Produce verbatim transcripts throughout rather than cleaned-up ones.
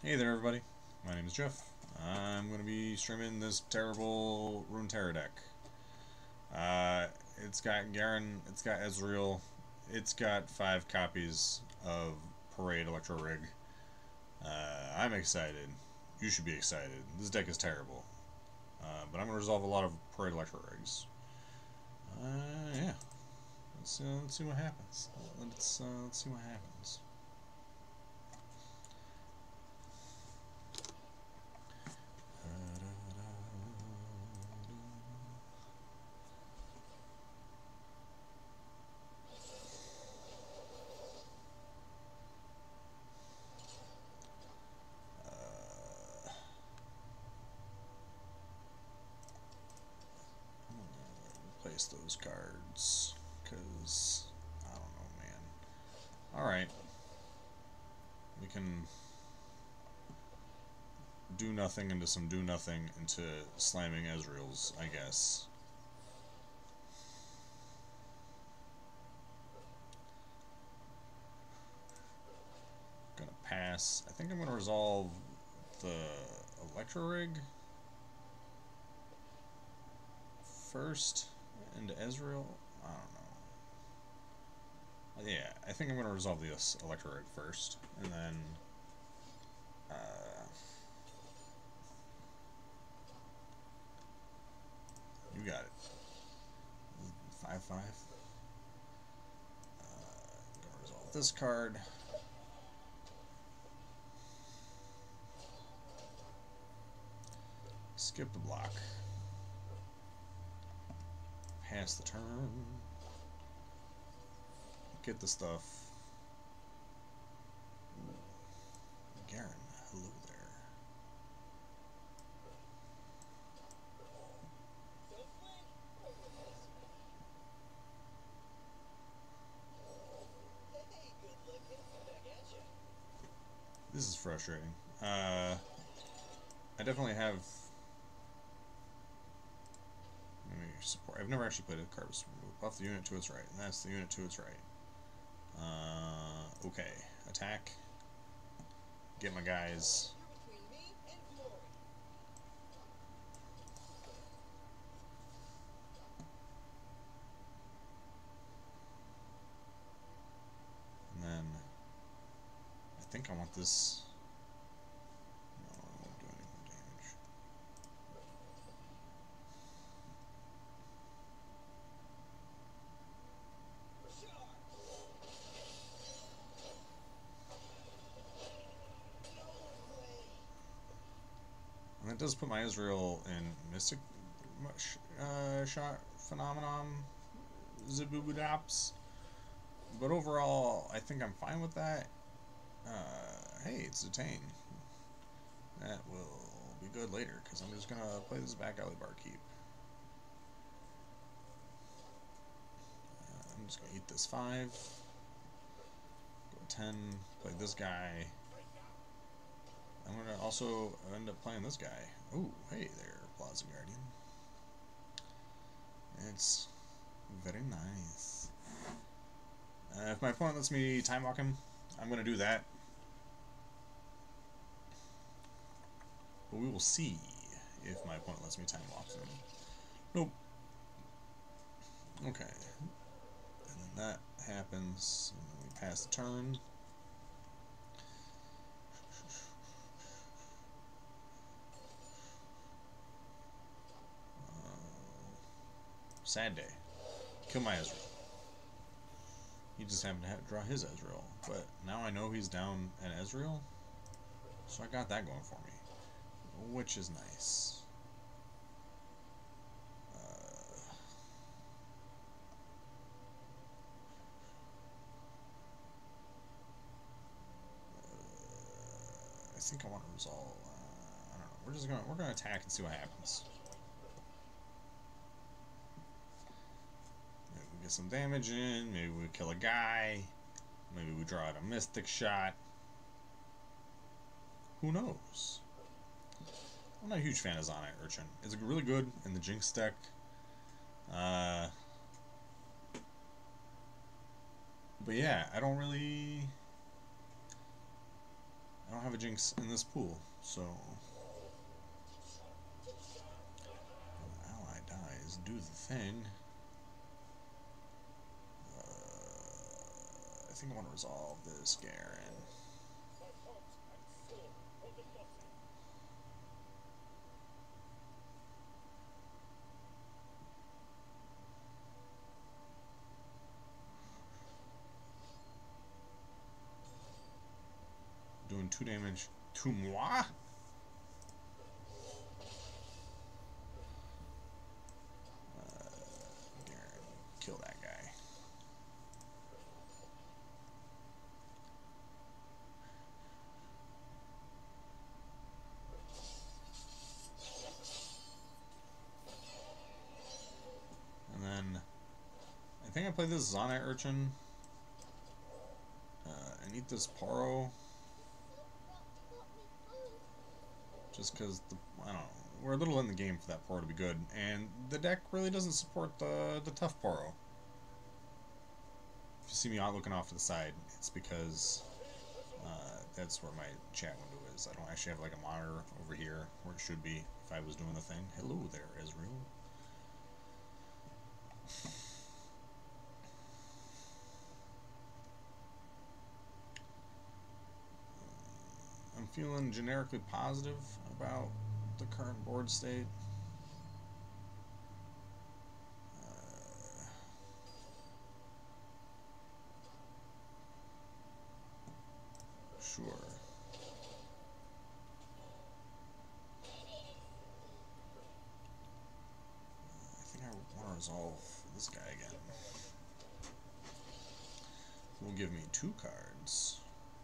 Hey there everybody, my name is Jeff. I'm going to be streaming this terrible Runeterra deck. Uh, it's got Garen, it's got Ezreal, it's got five copies of Parade Electro Rig. Uh, I'm excited. You should be excited. This deck is terrible. Uh, but I'm going to resolve a lot of Parade Electro Rigs. Uh, yeah. Let's, uh, let's see what happens. Let's, uh, let's see what happens. Place those cards, because I don't know, man. Alright. We can do nothing into some do nothing into slamming Ezreal's, I guess. Gonna pass. I think I'm gonna resolve the Electro Rig first into Ezreal. I don't know. Yeah, I think I'm gonna resolve this Electro Rig first, and then uh, you got it. Five five. Uh, gonna resolve this card. Skip the block. Pass the turn. Get the stuff. Garen, hello there. This is frustrating. Uh, I definitely have. Support. I've never actually played a card. Buff the unit to its right, and that's the unit to its right. Uh, okay, attack. Get my guys. And then I think I want this. No, I won't do any more damage. And that does put my Ezreal in Mystic uh, Shot Phenomenon Ziboobodops. But overall, I think I'm fine with that. Uh, hey, it's Detain. That will be good later, because I'm just going to play this back alley barkeep. Uh, I'm just going to eat this five. Go ten, play this guy. I'm going to also end up playing this guy. Oh, hey there, Plaza Guardian. It's very nice. Uh, if my opponent lets me time walk him, I'm going to do that. But we will see if my opponent lets me time walk him. Nope. Okay. And then that happens, and then we pass the turn. Sad day. Kill my Ezreal. He just happened to have to draw his Ezreal. But now I know he's down an Ezreal. So I got that going for me. Which is nice. Uh, uh, I think I want to resolve. Uh, I don't know. We're just gonna we're gonna attack and see what happens. Maybe we get some damage in, maybe we kill a guy, maybe we draw out a Mystic Shot. Who knows? I'm not a huge fan of Zonite Urchin. It's really good in the Jinx deck. Uh, but yeah, I don't really... I don't have a Jinx in this pool, so ally dies, do the thing. Uh, I think I want to resolve this Garen. Doing two damage to moi. Uh, Garen, kill that guy. And then I think I played this Zonite Urchin uh, and eat this Paro. Just because, I don't know, we're a little in the game for that Paro to be good, and the deck really doesn't support the, the tough Paro. If you see me out looking off to the side, it's because uh, that's where my chat window is. I don't actually have like a monitor over here where it should be if I was doing the thing. Hello there, Ezreal. I'm feeling generically positive about the current board state. Uh, sure. I think I want to resolve this guy again. Will give me two cards.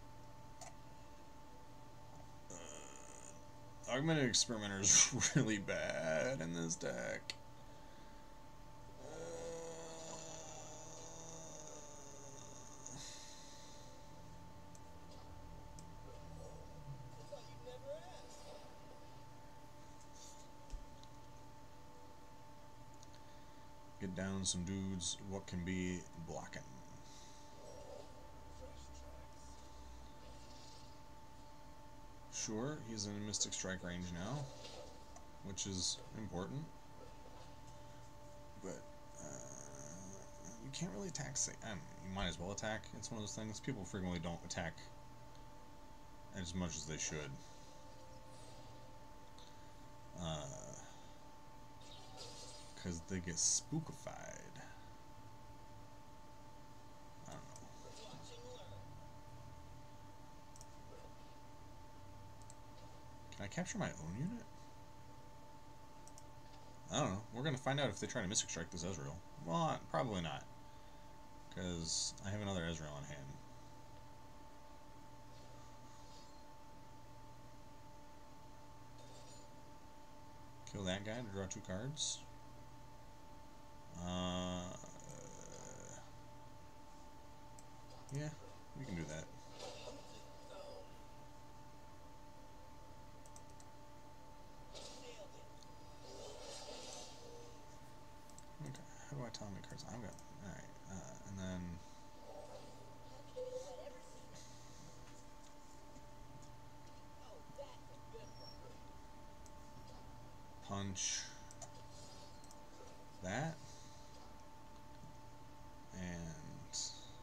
Augmented Experimenter is really bad in this deck. Uh, get down some dudes. What can be blocking? Sure, he's in Mystic Strike range now, which is important. But uh, you can't really attack. Say, I mean, you might as well attack. It's one of those things. People frequently don't attack as much as they should. Because uh, they get spookified. Can I capture my own unit? I don't know. We're going to find out if they try to Mystic Strike this Ezreal. Well, probably not. Because I have another Ezreal on hand. Kill that guy to draw two cards. Uh, yeah, we can do that. How do I tell how many cards I've got? Alright, uh, and then punch that, and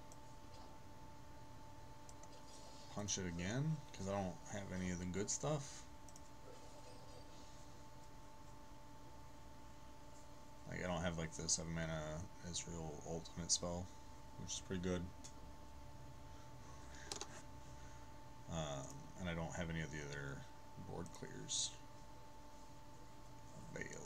punch it again, because I don't have any of the good stuff. Like, I don't have like the seven mana Ezreal ultimate spell, which is pretty good. Um, and I don't have any of the other board clears available.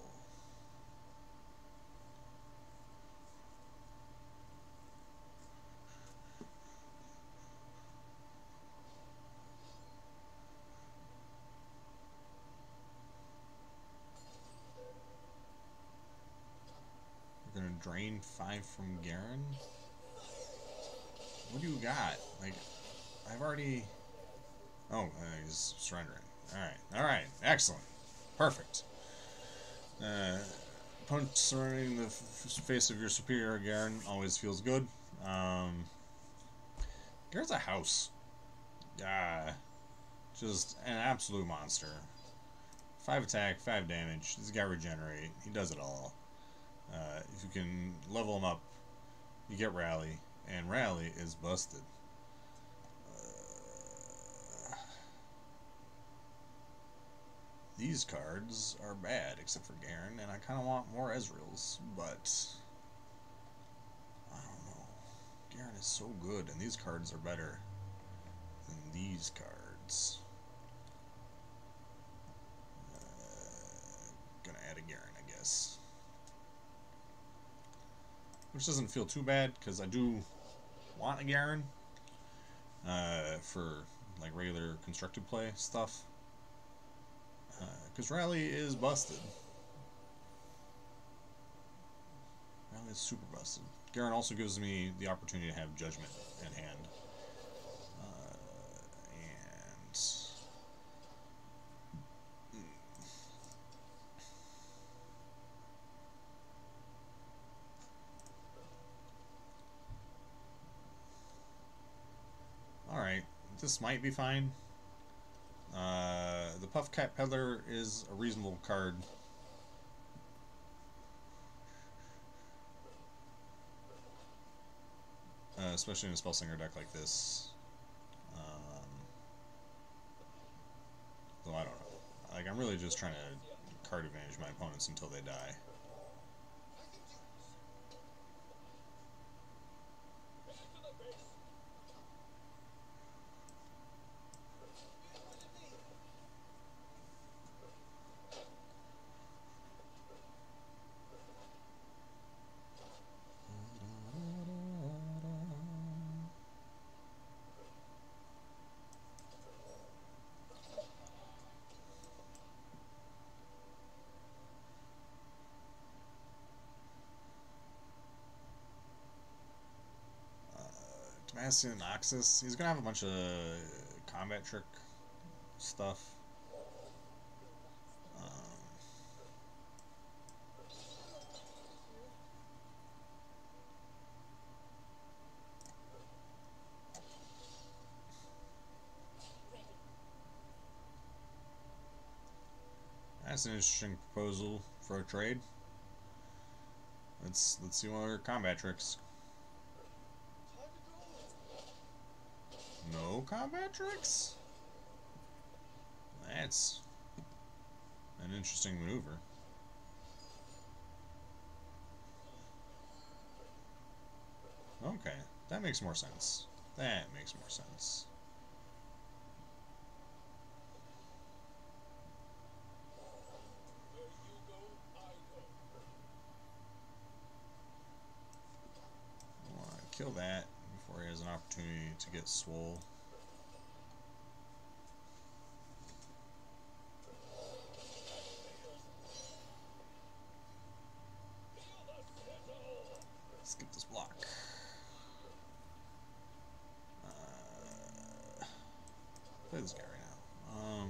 We're gonna drain five from Garen. What do you got? Like, I've already. Oh, uh, he's surrendering. Alright, alright, excellent. Perfect. Uh, punch surrendering the f face of your superior, Garen, always feels good. Um, Garen's a house. Uh, Just an absolute monster. Five attack, five damage. He's got regenerate. He does it all. Uh, if you can level him up, you get rally, and rally is busted. Uh, these cards are bad, except for Garen, and I kind of want more Ezreals, but I don't know. Garen is so good, and these cards are better than these cards. Uh, gonna add a Garen, I guess. Which doesn't feel too bad, because I do want a Garen uh, for like regular constructed play stuff. Because uh, Rally is busted. Rally is super busted. Garen also gives me the opportunity to have Judgment in hand. Uh, and... Alright, this might be fine. Uh, the Puff Cat Peddler is a reasonable card. Uh, especially in a Spellslinger deck like this. Um, though I don't know. Like, I'm really just trying to card advantage my opponents until they die. Damascene Noxus. He's gonna have a bunch of combat trick stuff. Um, that's an interesting proposal for a trade. Let's let's see what other combat tricks. No combat tricks? That's an interesting maneuver. Okay, that makes more sense. That makes more sense. I want to kill that before he has an opportunity to get swole. Let's get this block. Uh, play this guy right now. Um,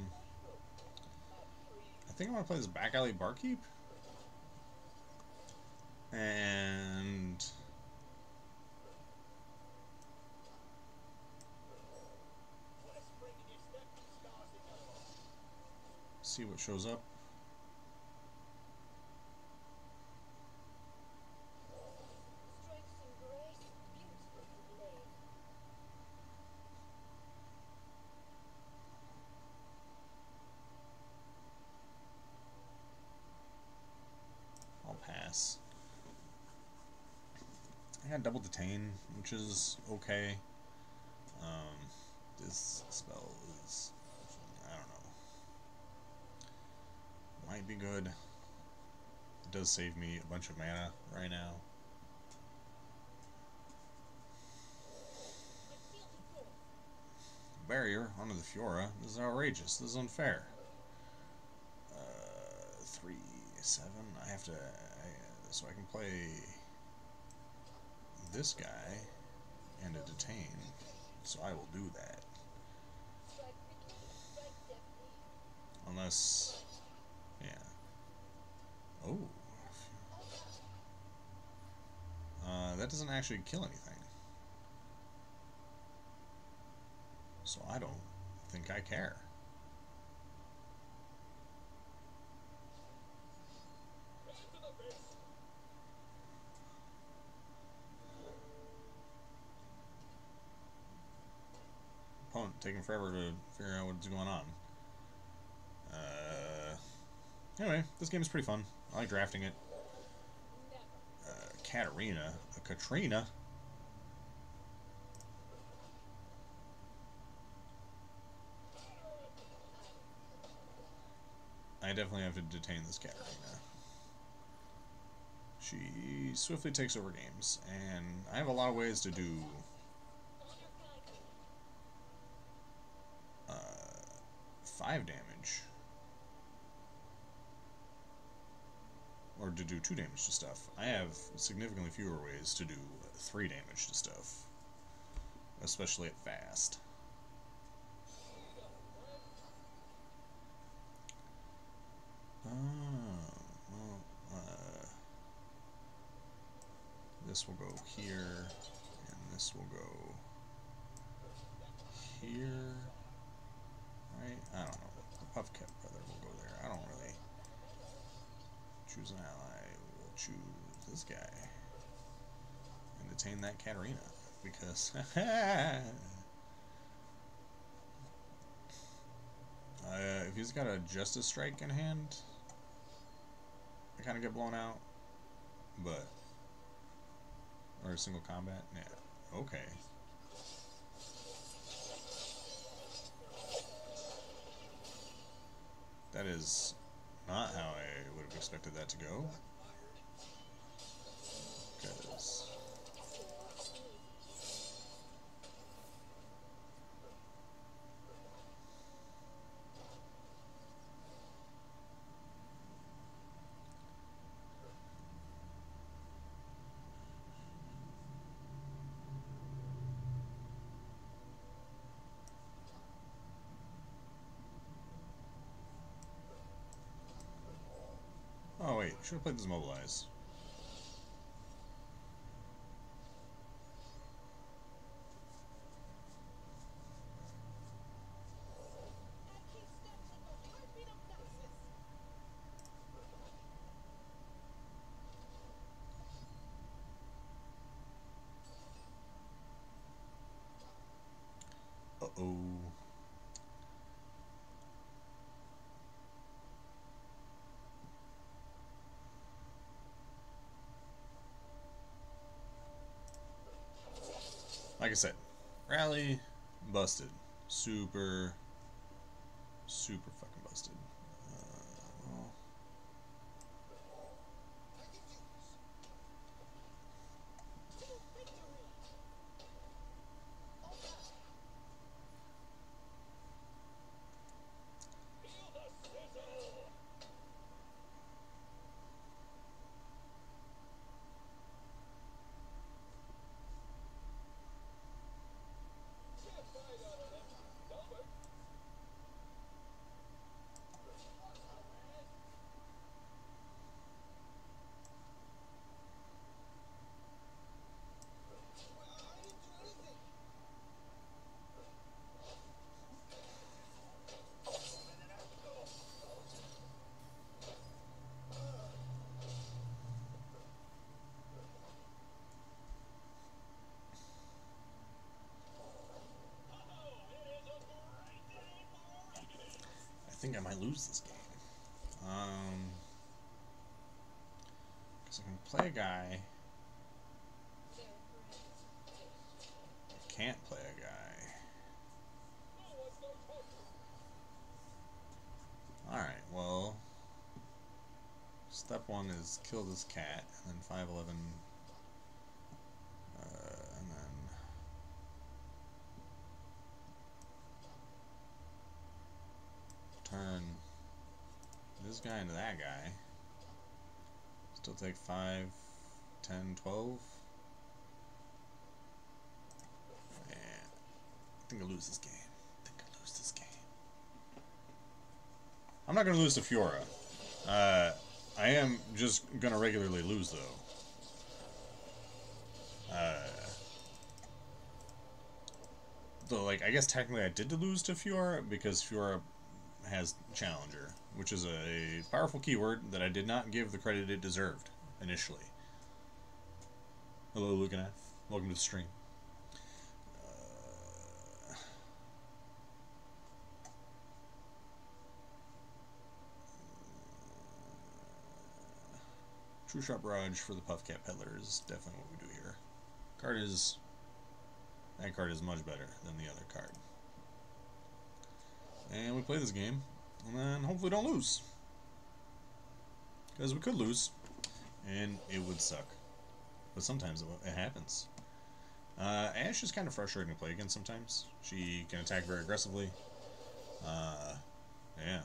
I think I want to play this back alley barkeep. And see what shows up. I'll pass. I got double detain, which is okay. Um, this spell is, I don't know, might be good. It does save me a bunch of mana right now. Barrier onto the Fiora. This is outrageous. This is unfair. Uh, three, seven. I have to, I, so I can play this guy and a detain. So I will do that. Unless, yeah. Oh. Uh, that doesn't actually kill anything. So I don't think I care. taking forever to figure out what's going on. Uh, anyway, this game is pretty fun. I like drafting it. Uh, Katarina, a Katrina. I definitely have to detain this Katarina. She swiftly takes over games, and I have a lot of ways to do uh, five damage, or to do two damage to stuff. I have significantly fewer ways to do three damage to stuff, especially at fast. Oh, well, uh, this will go here, and this will go here, right? I don't know. The Puffcat brother will go there. I don't really choose an ally. We'll choose this guy and detain that Katarina because uh, if he's got a Justice Strike in hand, I kind of get blown out, but or a single combat, yeah, okay. That is not how I would have expected that to go. Because oh wait, should have played this Mobilize. Uh-oh. Like I said, rally, busted. Super, super fucking busted. Uh, well. I think I might lose this game. Um, because I can play a guy. I can't play a guy. Alright, well, step one is kill this cat, and then five eleven, uh, and then turn this guy into that guy. Still take five, ten, twelve. And I think I lose this game. I think I lose this game. I'm not going to lose to Fiora. Uh, I am just going to regularly lose, though. Uh, though, like, I guess technically I did lose to Fiora because Fiora has Challenger, which is a powerful keyword that I did not give the credit it deserved initially. Hello, Lucanaf. Welcome to the stream. Uh, True Shot Barrage for the Puffcat Peddler is definitely what we do here. Card is... That card is much better than the other card. And we play this game, and then hopefully don't lose. Because we could lose, and it would suck. But sometimes it, it happens. Uh, Ashe is kind of frustrating to play against sometimes. She can attack very aggressively. Uh, yeah.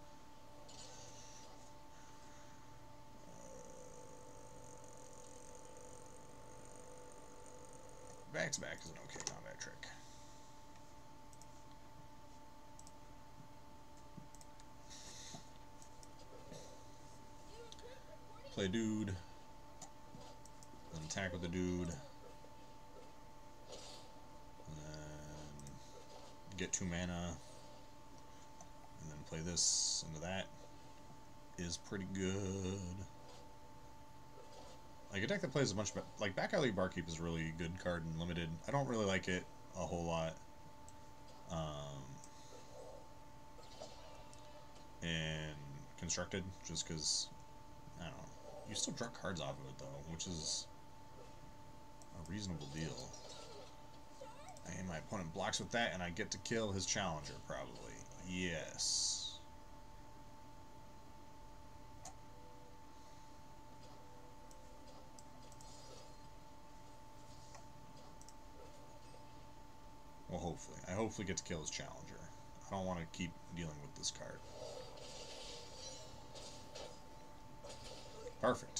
Back to back is an okay combat trick. Play dude. Then attack with the dude. And then get two mana. And then play this into that. Is pretty good. Like, a deck that plays a bunch of... Like, Back Alley Barkeep is a really good card in Limited. I don't really like it a whole lot. Um, and Constructed, just because, I don't know. You still draw cards off of it, though, which is a reasonable deal. And my opponent blocks with that, and I get to kill his challenger, probably. Yes. Well, hopefully. I hopefully get to kill his challenger. I don't want to keep dealing with this card. Perfect.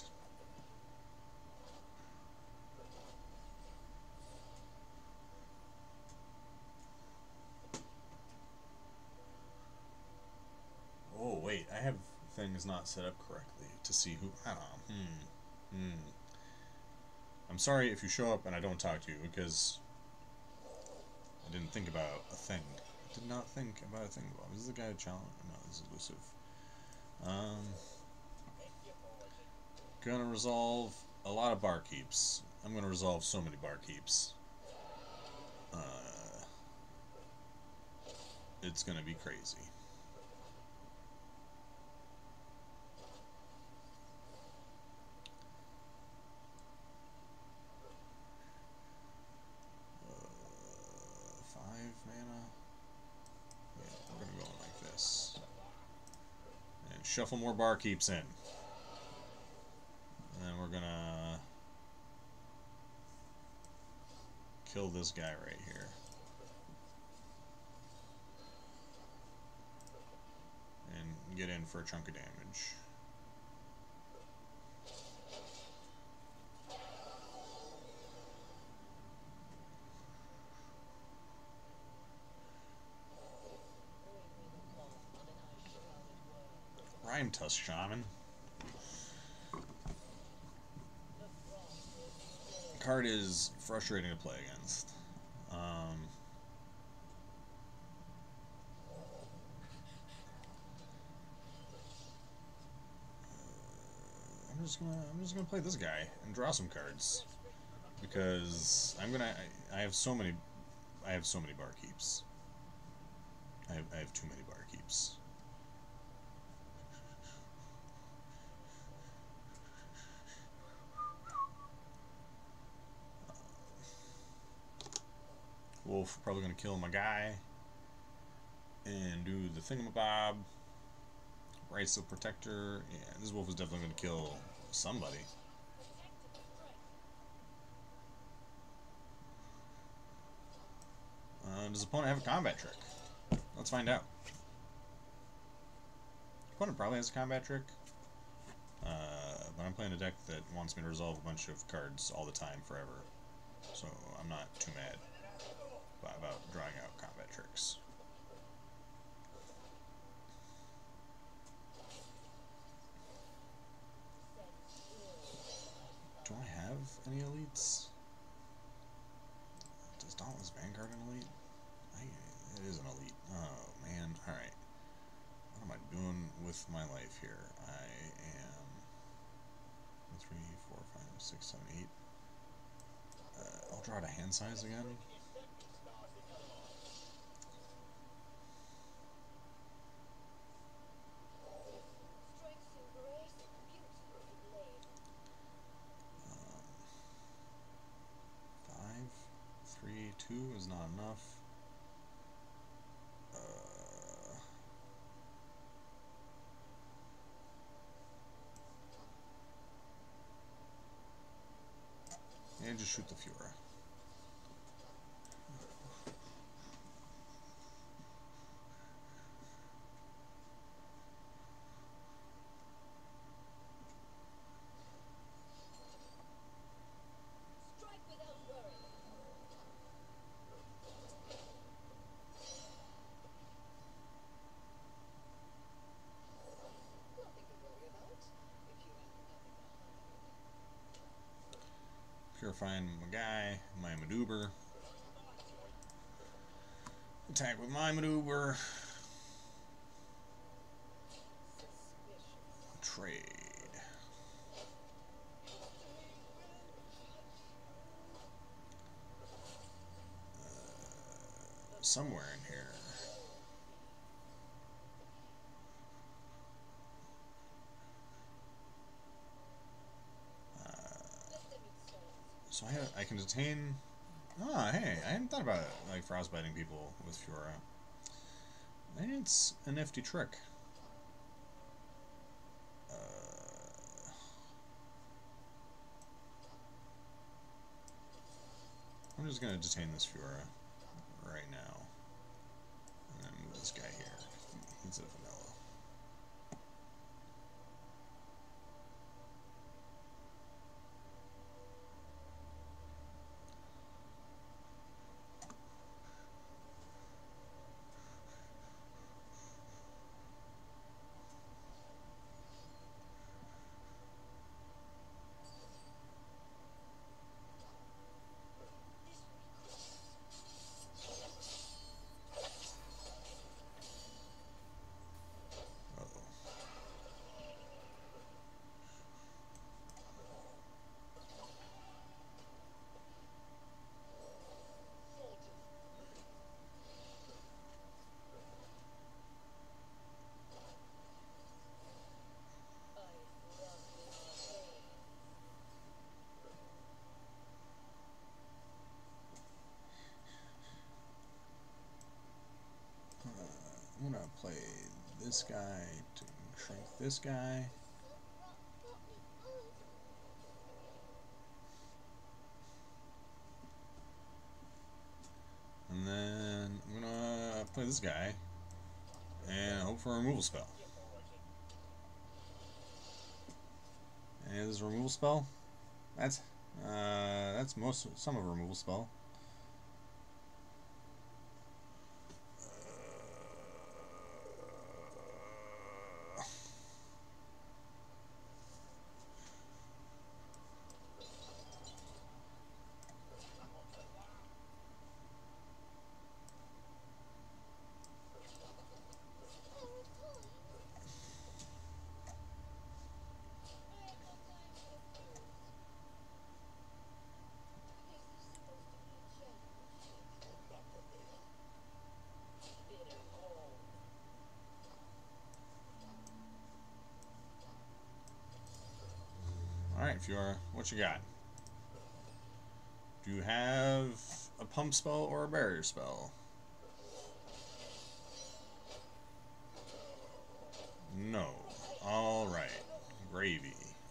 Oh, wait. I have things not set up correctly to see who... I don't know. Hmm. Hmm. I'm sorry if you show up and I don't talk to you, because... I didn't think about a thing. I did not think about a thing. Well, this is the guy who challenged. No, this is elusive. Um, gonna resolve a lot of barkeeps. I'm gonna resolve so many barkeeps. Uh, it's gonna be crazy. Shuffle more barkeeps in. And then we're gonna kill this guy right here. And get in for a chunk of damage. Rhyme Tusk Shaman. Card is frustrating to play against. Um, I'm just gonna I'm just gonna play this guy and draw some cards because I'm gonna I, I have so many I have so many barkeeps. I have I have too many barkeeps. Wolf probably gonna kill my guy and do the thingamabob. Rights of Protector. Yeah, this wolf is definitely gonna kill somebody. Uh, does the opponent have a combat trick? Let's find out. Opponent probably has a combat trick. Uh, but I'm playing a deck that wants me to resolve a bunch of cards all the time, forever. So I'm not too mad about drawing out combat tricks. Do I have any elites? Does Dauntless Vanguard an elite? I, it is an elite. Oh man, alright. What am I doing with my life here? I am three, four, five, six, seven, eight. Uh, I'll draw to hand size again. enough. Uh, and just shoot the Fiora. Purifying my guy, my Maduber. Attack with my Maduber. Trade. Uh, somewhere in here. So I, have, I can detain... Ah, hey, I hadn't thought about it, like frostbiting people with Fiora. Maybe it's a nifty trick. Uh, I'm just gonna detain this Fiora right now. And then move this guy here. He's a vanilla. I'm gonna play this guy to shrink this guy. And then I'm gonna play this guy and hope for a removal spell. And this removal spell? That's uh that's most some of a removal spell. Alright, Fiora, what you got? Do you have a pump spell or a barrier spell? No. Alright. Gravy.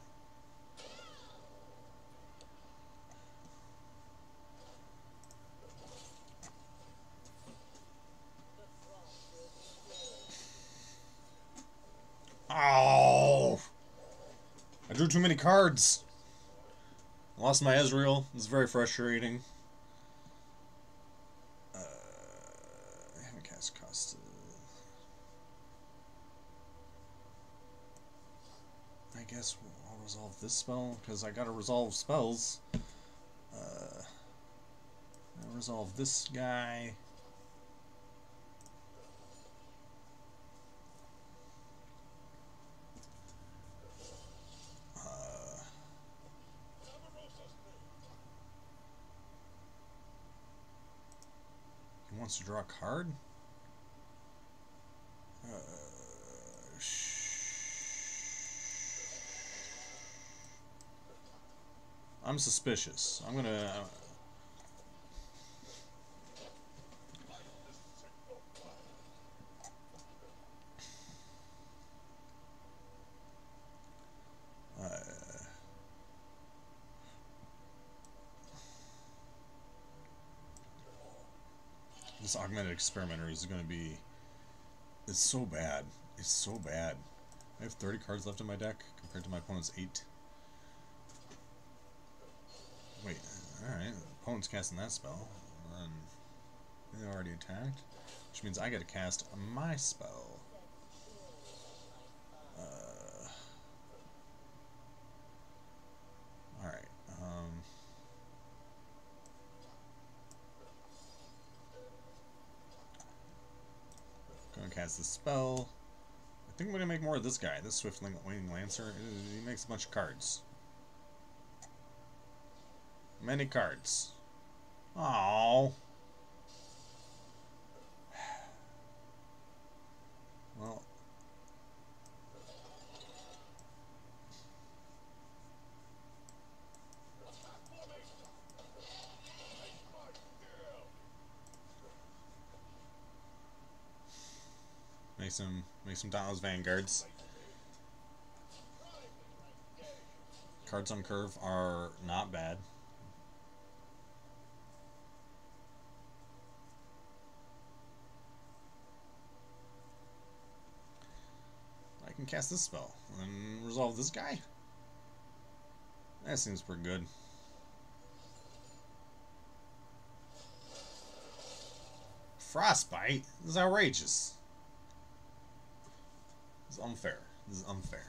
Oh! I drew too many cards. I lost my Ezreal. It's very frustrating. Uh, I haven't cast Costa. I guess I'll resolve this spell because I gotta resolve spells. Uh, I'll resolve this guy. Wants to draw a card? Uh, I'm suspicious. I'm gonna... this augmented experimenter is going to be... It's so bad. It's so bad. I have thirty cards left in my deck compared to my opponent's eight. Wait, alright. Opponent's casting that spell. And they already attacked. Which means I get to cast my spell. Uh, alright. Um, gonna cast this spell. I think I'm gonna make more of this guy. This Swift Winged Lancer. He makes a bunch of cards. Many cards. Aww. Well. Make some, make some Dauntless Vanguards. Cards on curve are not bad. I can cast this spell and resolve this guy. That seems pretty good. Frostbite? This is outrageous. This is unfair. This is unfair.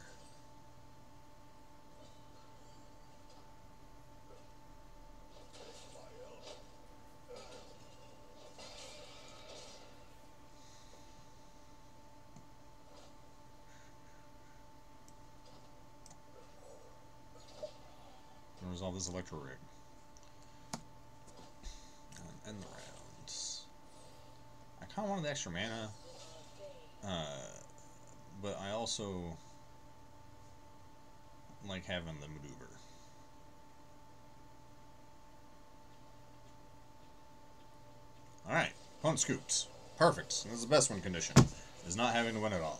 Resolve this Electro Rig. And end the round. I kind of wanted the extra mana, uh, but I also like having the maneuver. Alright, opponent scoops. Perfect. This is the best win condition, is not having to win at all.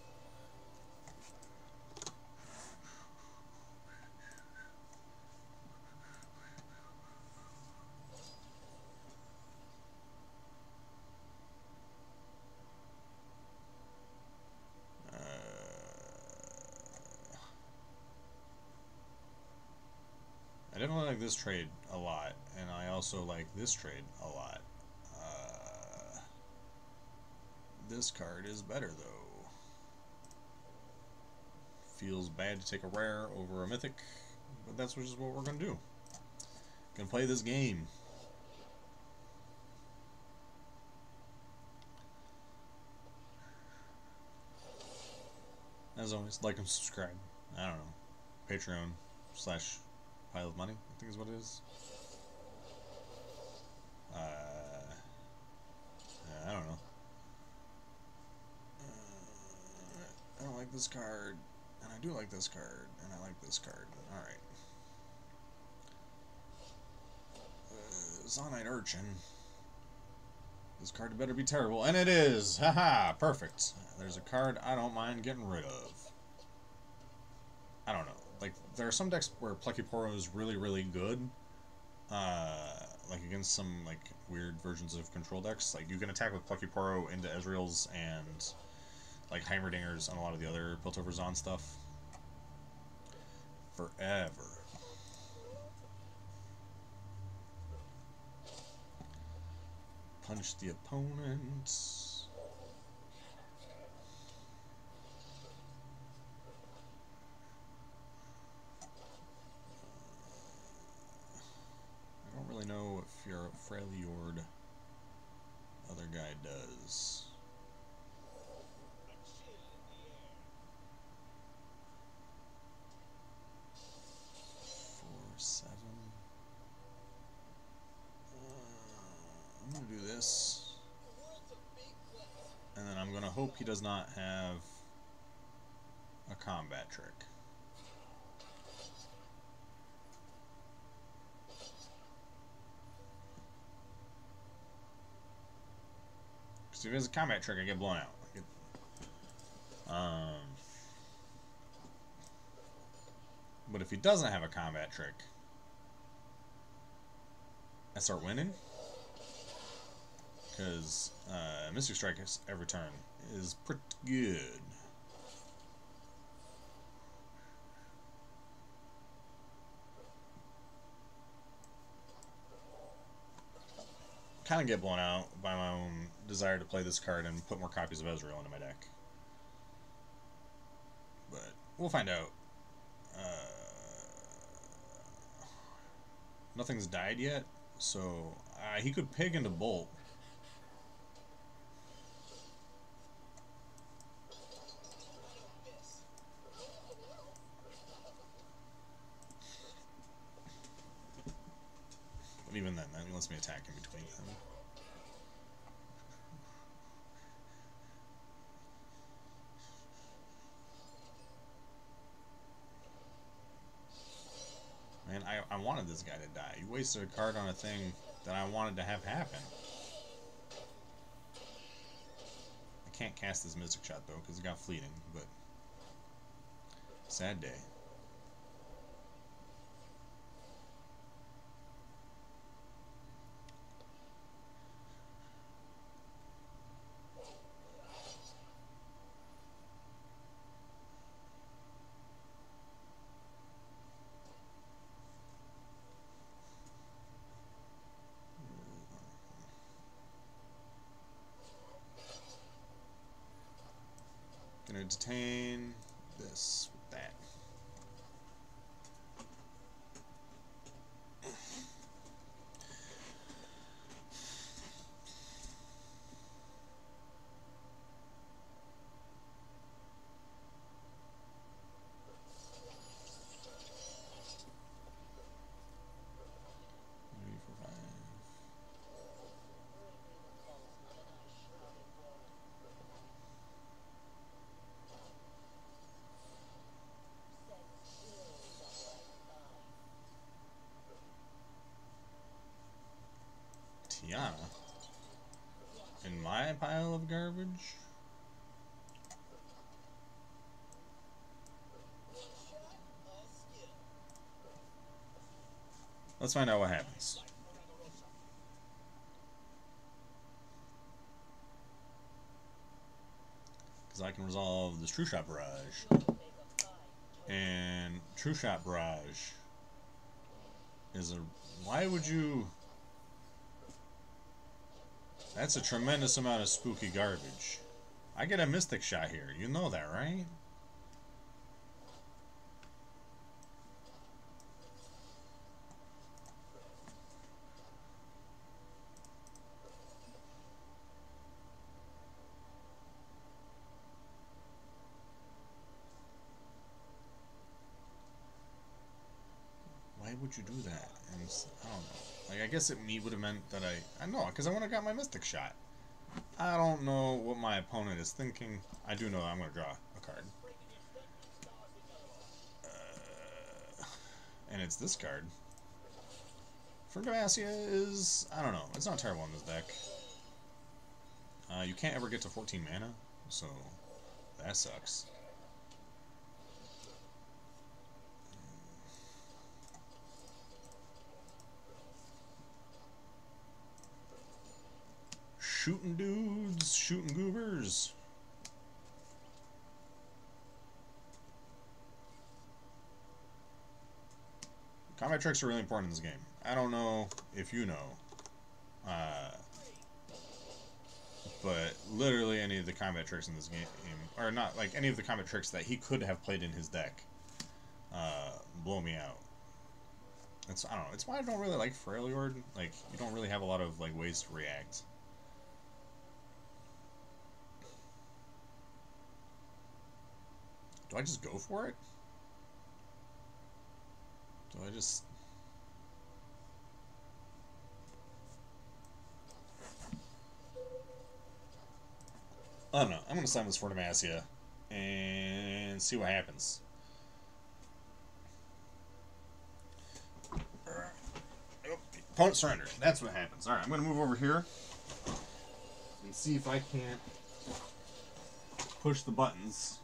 I definitely like this trade a lot, and I also like this trade a lot. Uh, this card is better, though. Feels bad to take a rare over a mythic, but that's just what we're going to do. Gonna play this game. As always, like and subscribe. I don't know. Patreon slash Pile of Money, I think is what it is. Uh, I don't know. Uh, I don't like this card, and I do like this card, and I like this card. Alright. Uh, Zonite Urchin. This card better be terrible, and it is! Haha! Perfect. There's a card I don't mind getting rid of. I don't know. Like, there are some decks where Plucky Poro is really, really good. Uh, like, against some, like, weird versions of control decks. Like, you can attack with Plucky Poro into Ezreal's and, like, Heimerdingers and a lot of the other built-over Zon stuff. Forever. Punch the opponent. I don't really know if your Freljord other guy does. Four, seven. Uh, I'm gonna do this. And then I'm gonna hope he does not have a combat trick. If he has a combat trick, I get blown out. I get, um, but if he doesn't have a combat trick, I start winning. because uh, Mystic Strike every turn is pretty good. Kind of get blown out by my own desire to play this card and put more copies of Ezreal into my deck. But we'll find out. Uh, nothing's died yet, so uh, he could pig into Bolt. But even then, that lets me attack in between them. Man, I, I wanted this guy to die. You wasted a card on a thing that I wanted to have happen. I can't cast this Mystic Shot, though, because it got fleeting, but... sad day. Gonna detain this with that. Three, four, five. Tiana in my pile of garbage. Let's find out what happens. Because I can resolve this True Shot Barrage. And True Shot Barrage is a... why would you... That's a tremendous amount of spooky garbage. I get a Mystic Shot here. You know that, right? Why would you do that? And I don't know. Like, I guess it me would have meant that I... I know, because I would have got my Mystic Shot. I don't know what my opponent is thinking. I do know that I'm going to draw a card. Uh, and it's this card. For Demacia is... I don't know. It's not terrible in this deck. Uh, you can't ever get to fourteen mana, so that sucks. Shooting dudes, shooting goobers. Combat tricks are really important in this game. I don't know if you know, uh, but literally any of the combat tricks in this game, or not like any of the combat tricks that he could have played in his deck, uh, blow me out. It's I don't know. It's why I don't really like Freljord. Like you don't really have a lot of like ways to react. Do I just go for it? Do I just... I don't know. I'm going to sign this for Demacia and see what happens. Opponent surrendered. That's what happens. Alright, I'm going to move over here and see if I can't push the buttons.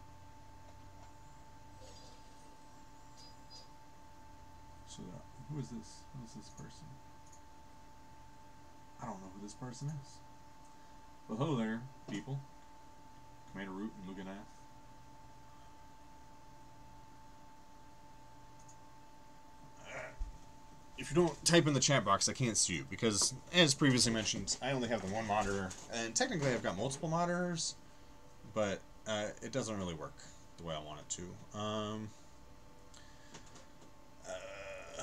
So, who is this person? I don't know who this person is. Well, hello there, people. Commander Root and Luganaf. If you don't type in the chat box, I can't see you because, as previously mentioned, I only have the one monitor, and technically I've got multiple monitors, but uh, it doesn't really work the way I want it to. Um, uh,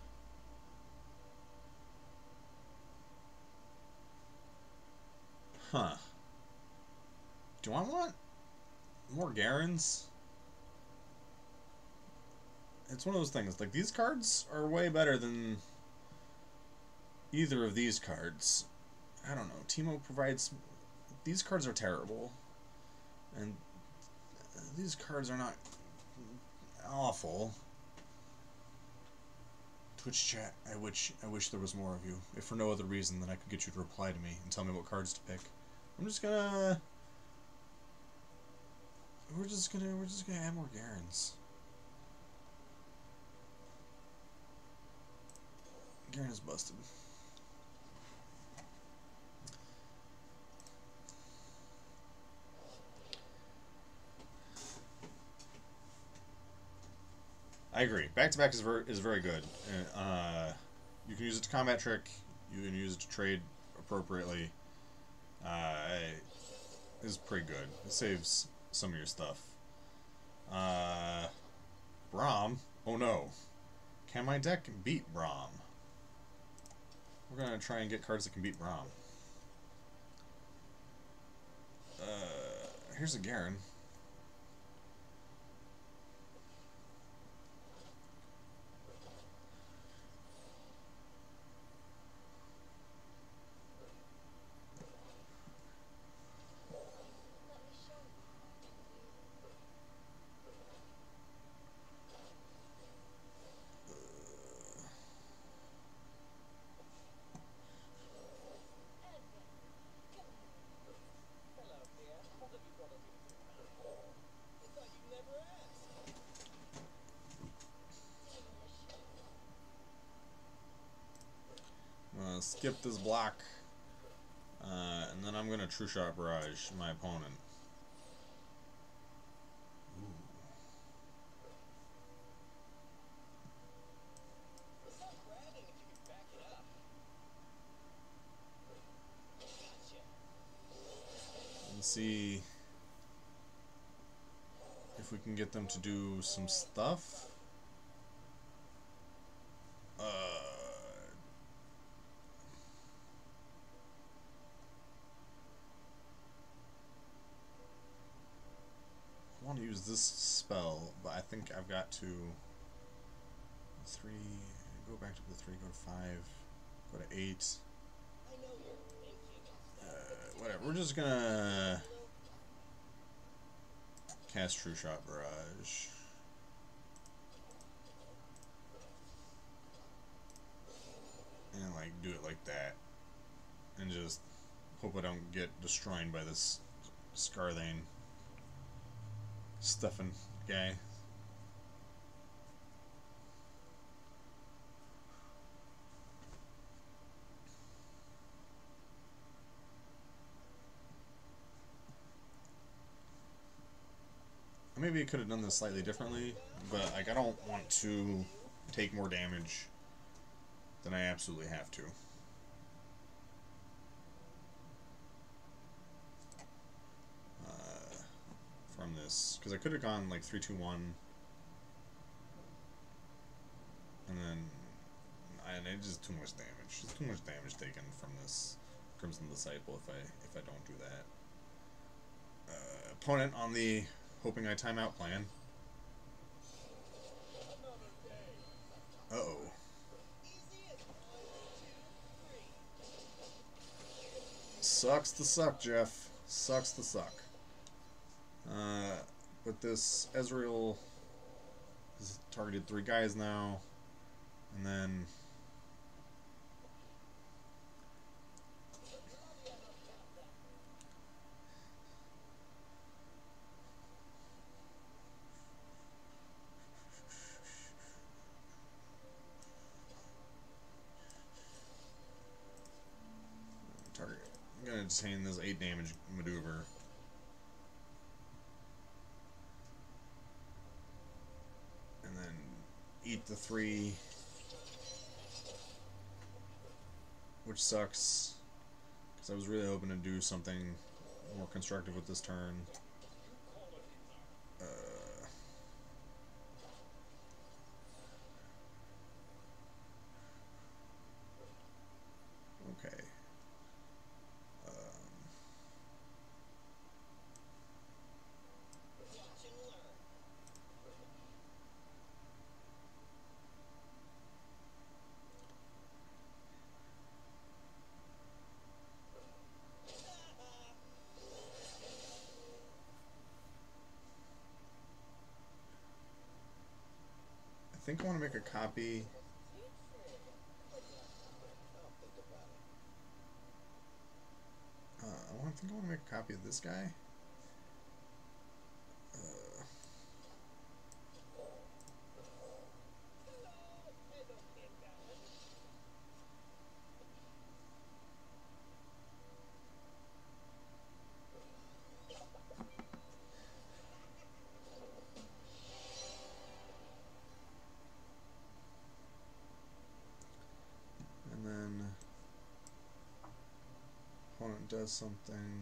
huh. Do I want more Garens? It's one of those things, like, these cards are way better than either of these cards. I don't know. Teemo provides... These cards are terrible. And these cards are not awful. Twitch chat, I wish, I wish there was more of you. If for no other reason than I could get you to reply to me and tell me what cards to pick. I'm just gonna... We're just gonna, we're just gonna add more Garens. Garen is busted. I agree. Back to back is very is very good. Uh, you can use it to combat trick. You can use it to trade appropriately. Uh, is pretty good. It saves some of your stuff. Uh, Braum. Oh no. Can my deck beat Braum? We're gonna try and get cards that can beat Braum. Uh, here's a Garen. Skip this block, uh, and then I'm gonna True Shot Barrage my opponent. Ooh. Let's see if we can get them to do some stuff. Uh, I want to use this spell, but I think I've got to three, go back to the three, go to five, go to eight. Uh, whatever, we're just gonna cast True Shot Barrage. And like do it like that. And just hope I don't get destroyed by this Scarthane stuffing guy. Maybe I could have done this slightly differently, but like I don't want to take more damage than I absolutely have to. Uh, from this, because I could have gone like three, two, one, and then and it's just too much damage. Just too much damage taken from this Crimson Disciple if I if I don't do that. Uh, opponent on the hoping I time out plan. Uh oh. Sucks to suck, Jeff. Sucks to suck. Uh, but this Ezreal has targeted three guys now, and then gonna detain this eight damage maneuver. And then eat the three, which sucks, because I was really hoping to do something more constructive with this turn. Uh, okay. Um, I think I want to make a copy. Uh, I want, I think I want to make a copy of this guy. Uh, and then opponent does something.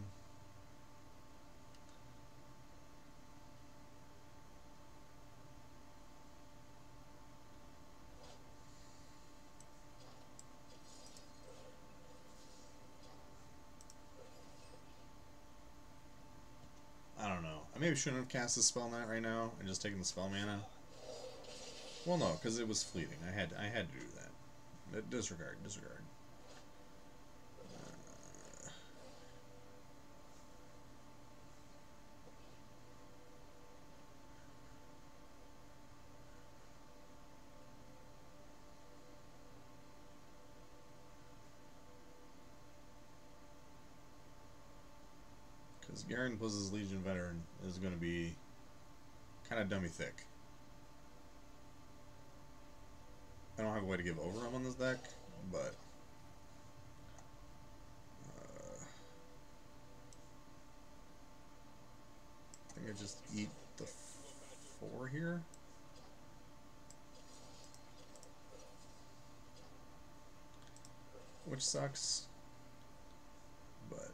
I don't know. I maybe shouldn't have cast the spell knight right now and just taken the spell mana. Well, no, because it was fleeting. I had I had to do that. Disregard, disregard. Because Garen plus his Legion Veteran is going to be kind of dummy thick. I don't have a way to give over him on this deck, but uh, I think I just eat the four here. Which sucks, but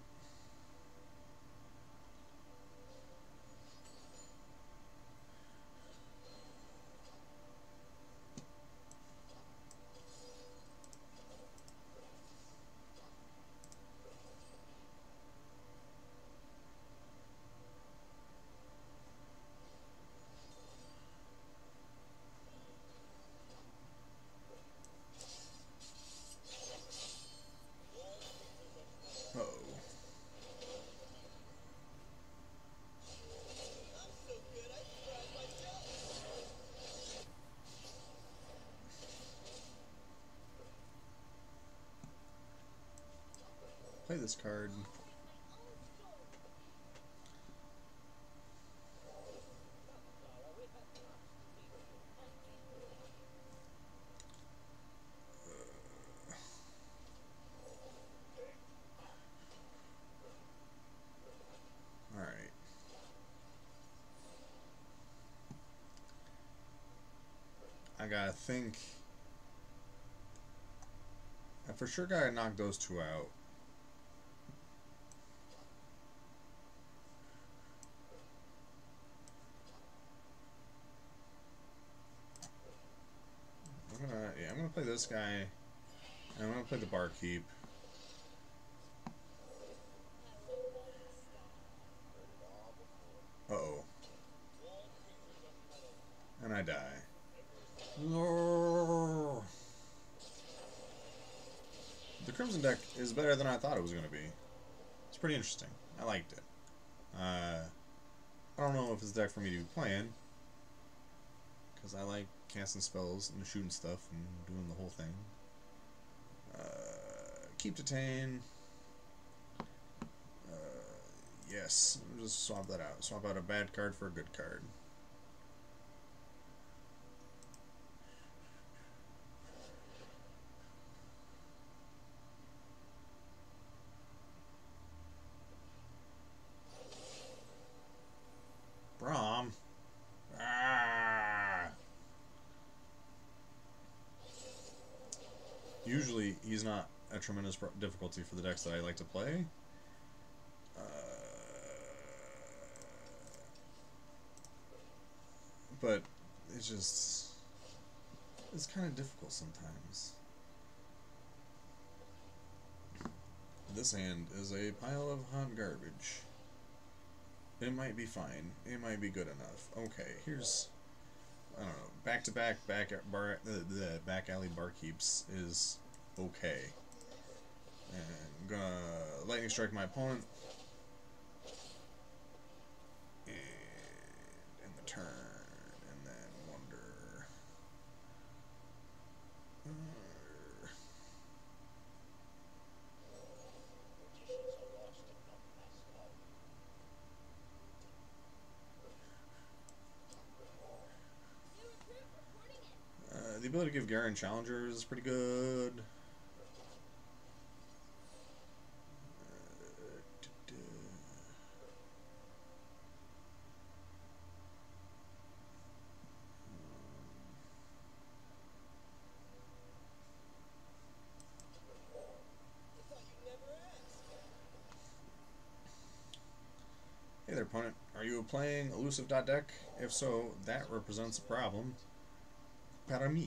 play this card. Uh, Alright. I gotta think. I for sure gotta knock those two out. I'm gonna, yeah, I'm gonna play this guy, and I'm gonna play the Barkeep. Uh-oh. And I die. No. The Crimson deck is better than I thought it was gonna be. It's pretty interesting. I liked it. Uh, I don't know if it's a deck for me to be playing, because I like casting spells and shooting stuff and doing the whole thing. Uh, keep detain. Uh, yes, just swap that out. Swap out a bad card for a good card. he's not a tremendous difficulty for the decks that I like to play. Uh, but it's just, it's kind of difficult sometimes. This hand is a pile of hot garbage. It might be fine. It might be good enough. Okay, here's, I don't know, back to back back bar the back alley barkeeps is okay. And I'm gonna lightning strike my opponent. And end the turn, and then wonder. Uh, Uh, the ability to give Garen challengers is pretty good. Uh, Hey there, opponent. Are you playing elusive dot deck? If so, that represents a problem. Para mí.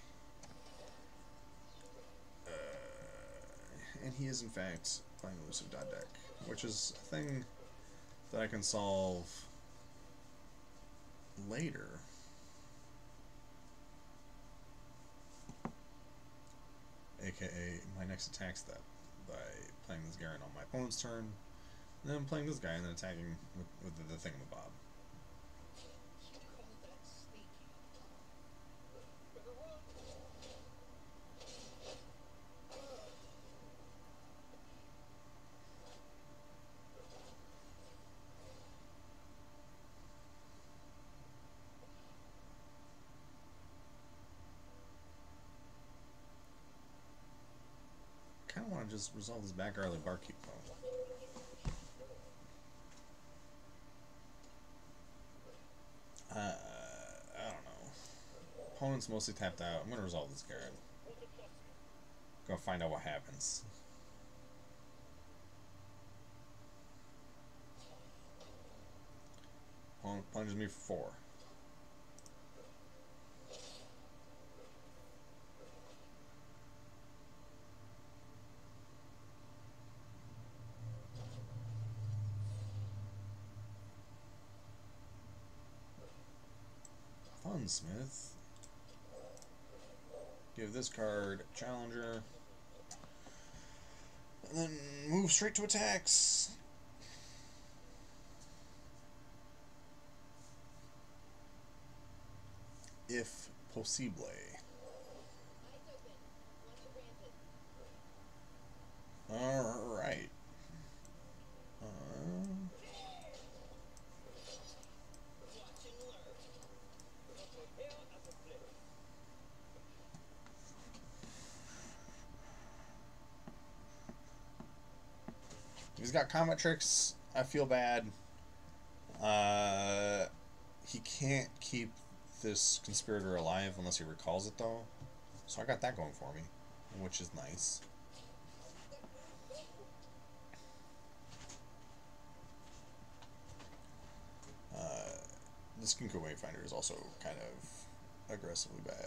Uh, and he is, in fact, playing elusive dot deck, which is a thing that I can solve later. A K A my next attack step by playing this Garen on my opponent's turn, and then playing this guy and then attacking with, with the, the thingamabob. I kind of want to just resolve this back early barkeep though. Uh, I don't know. Opponent's mostly tapped out. I'm going to resolve this Garen. Go find out what happens. Opponent plunges me for four. Funsmith. Give this card challenger. And then move straight to attacks. If possible. Alright. Uh, He's got combat tricks. I feel bad. Uh, he can't keep this conspirator alive unless he recalls it, though. So I got that going for me, which is nice. Uh, the Skinko Wayfinder is also kind of aggressively bad.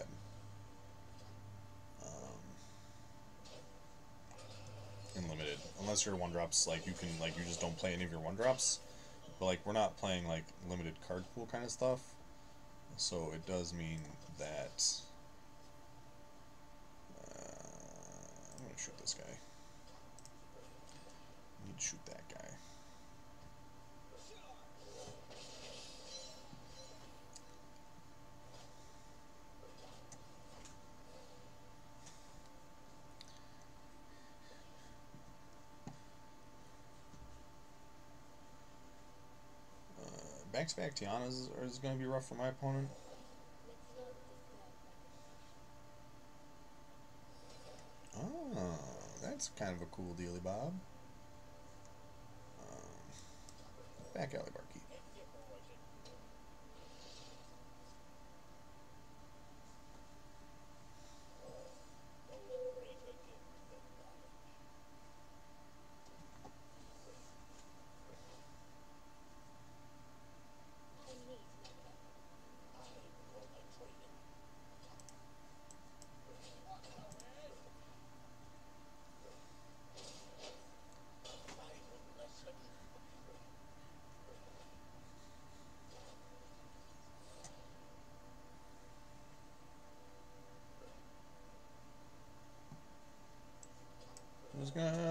Limited, unless your one drops, like you can, like you just don't play any of your one drops. But like we're not playing like limited card pool kind of stuff, so it does mean that uh, I'm gonna shoot this guy. I need to shoot that guy. Back-to-back Tianas is going to be rough for my opponent. Oh, that's kind of a cool dealy bob. Um, back alley barkeep.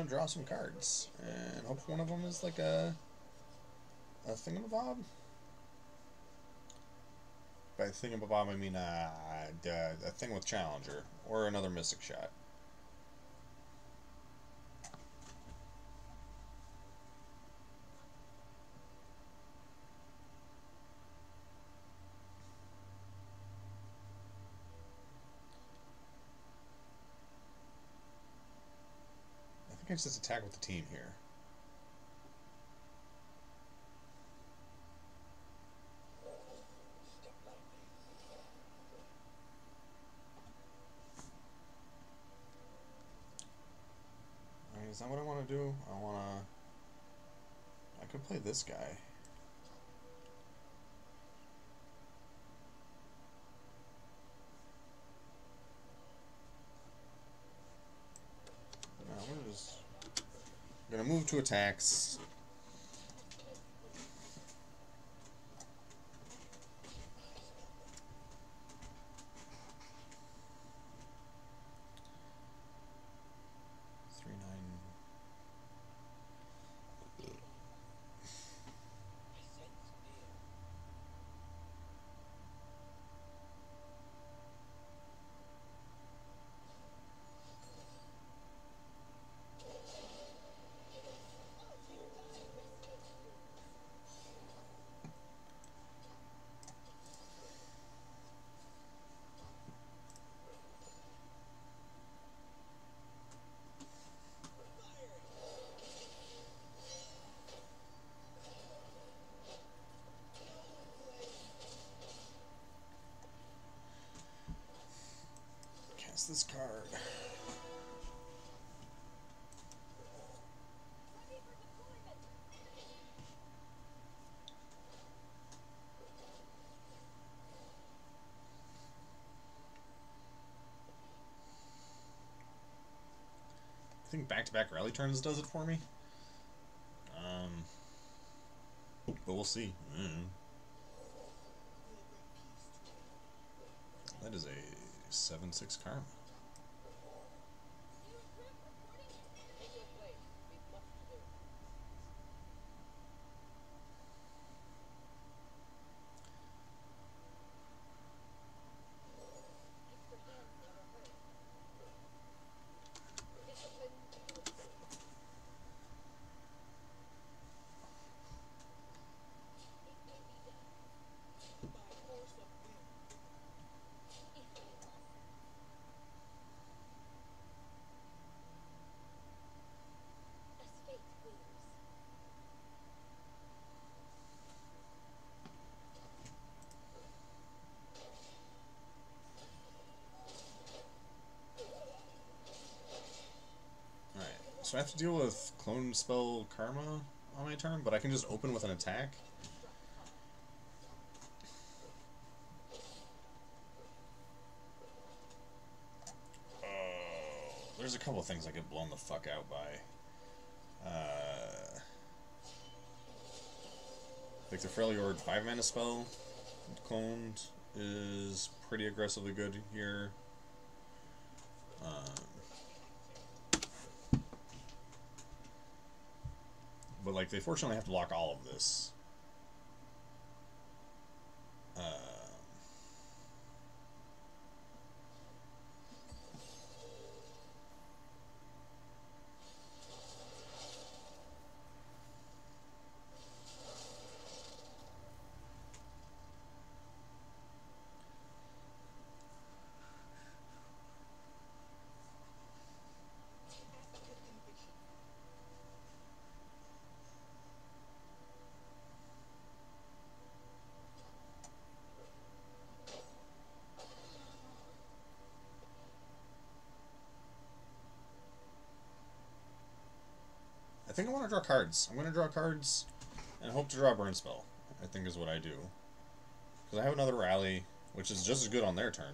draw some cards, and hope one of them is like a a thingamabob. By thingamabob, I mean uh, a thing with Challenger, or another Mystic Shot. I think I just attack with the team here. Is that what I want to do? I want to... I could play this guy. No, we're just... I'm going to move to attacks. Three, nine... Cast this card. I think back-to-back rally turns does it for me. Um, but we'll see. Mm. That is a seven six karma. So I have to deal with Clone Spell Karma on my turn, but I can just open with an attack. Oh, there's a couple of things I get blown the fuck out by. Uh, like the Freljord five mana spell, cloned, is pretty aggressively good here. Um, But, like, they fortunately have to block all of this. Uh, I think I want to draw cards. I'm going to draw cards and hope to draw a burn spell, I think is what I do. Because I have another rally, which is just as good on their turn.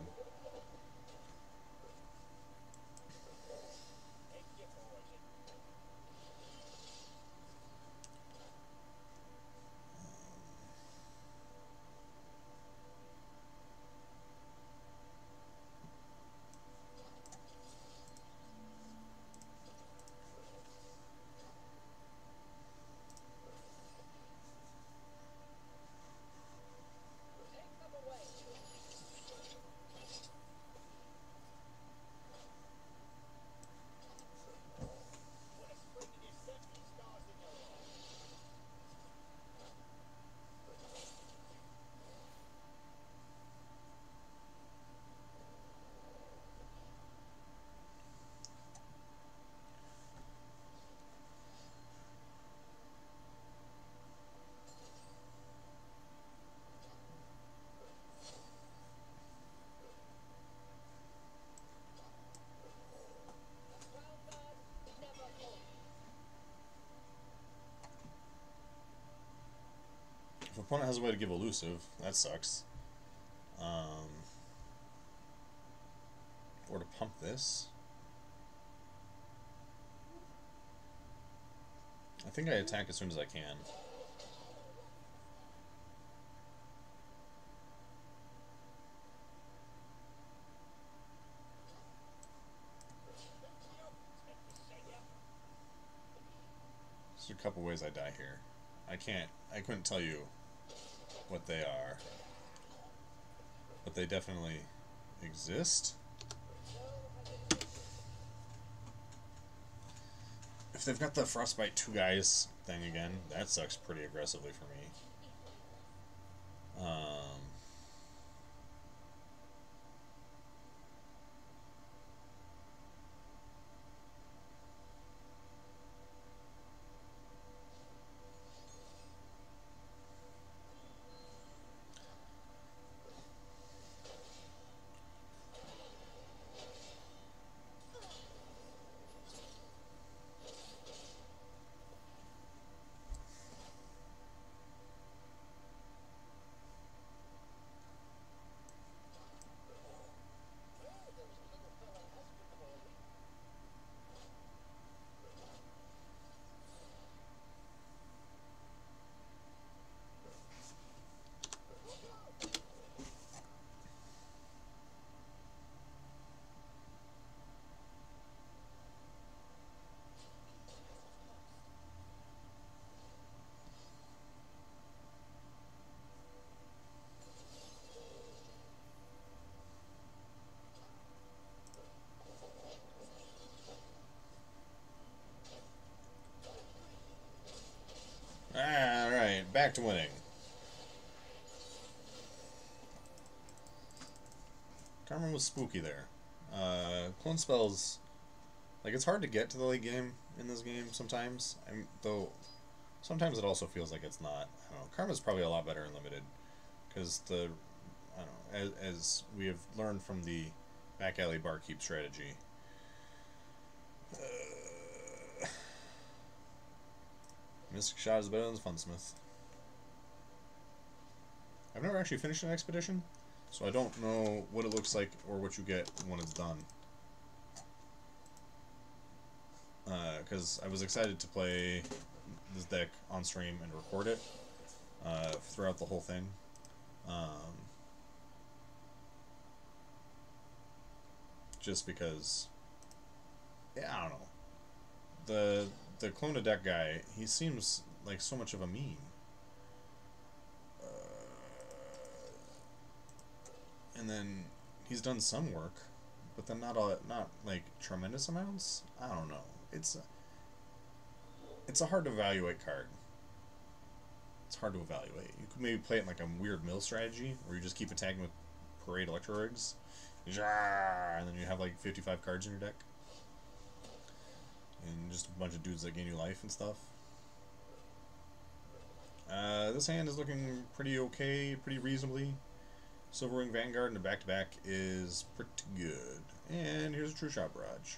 opponent has a way to give elusive. That sucks. Um, or to pump this. I think I attack as soon as I can. There's a couple ways I die here. I can't, I couldn't tell you what they are, but they definitely exist. If they've got the Frostbite two guys thing again, that sucks pretty aggressively for me. Um, Alright, back to winning. Karma was spooky there. Uh, clone spells, like, it's hard to get to the late game in this game sometimes. I'm, though, sometimes it also feels like it's not. I don't know. Karma's probably a lot better in limited, because the, I don't know, as, as we have learned from the back alley barkeep strategy. Uh, Mystic Shot is better than the Funsmith. I've never actually finished an expedition, so I don't know what it looks like or what you get when it's done. Because uh, I was excited to play this deck on stream and record it uh, throughout the whole thing. Um, just because, yeah, I don't know. The the clone of deck guy, he seems like so much of a meme. Uh, and then he's done some work, but then not all, not like tremendous amounts. I don't know. It's it's a hard to evaluate card. It's hard to evaluate. You could maybe play it in like a weird mill strategy, where you just keep attacking with Parade Electro Rigs, and then you have like fifty-five cards in your deck. And just a bunch of dudes that gain you life and stuff. Uh, this hand is looking pretty okay, pretty reasonably. Silverwing Vanguard in the back-to-back is pretty good. And here's a True Shot Barrage.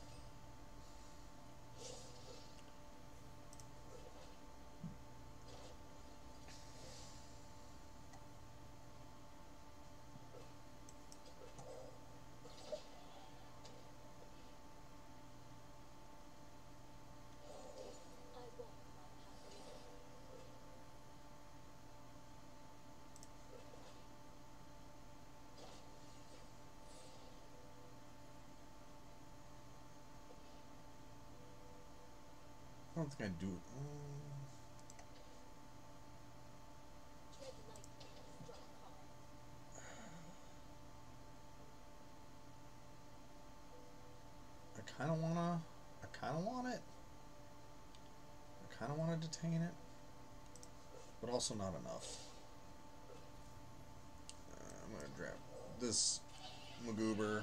I don't think I do it. Um, I kind of wanna. I kind of want it. I kind of want to detain it, but also not enough. Uh, I'm gonna grab this Magoober.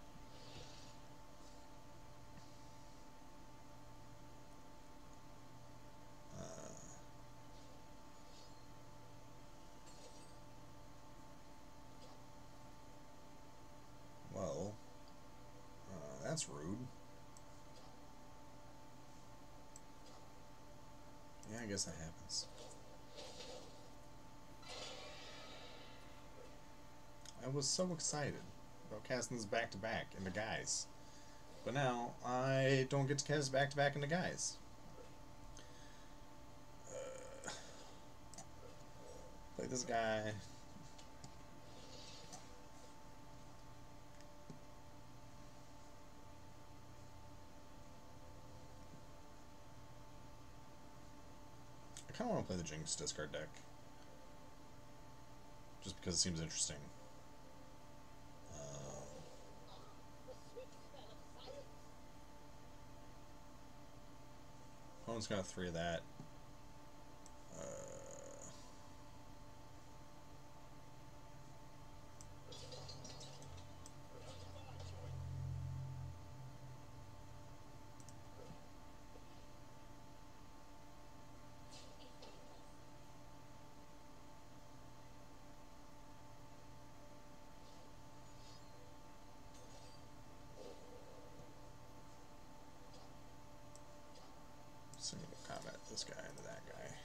That's rude. Yeah, I guess that happens. I was so excited about casting this back to back into guys. But now I don't get to cast back to back into guys. Uh, play this guy. I kind of want to play the Jinx discard deck. Just because it seems interesting. Um, opponent's got three of that. Uh, Single combat this guy into that guy.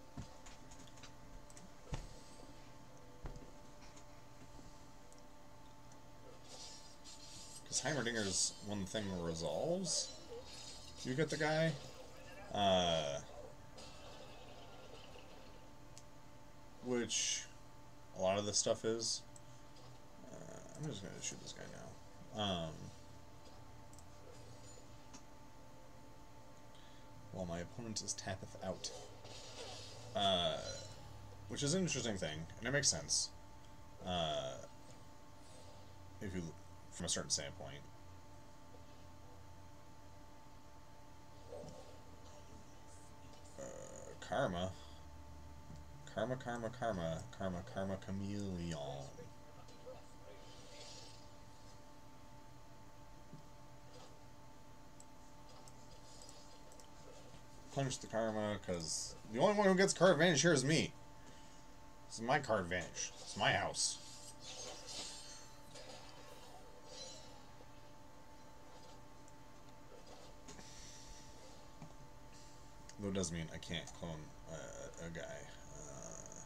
Because Heimerdinger's one thing resolves. You get the guy. Uh, which a lot of this stuff is. Uh, I'm just going to shoot this guy now. Um, while my opponent is tappeth out. Uh, which is an interesting thing, and it makes sense. Uh, if you, from a certain standpoint. Uh, karma. Karma, karma, karma. Karma, karma, chameleon. Punish the karma, because the only one who gets card advantage here is me. This is my card advantage. It's my house. Though it does mean I can't clone uh, a guy. Uh,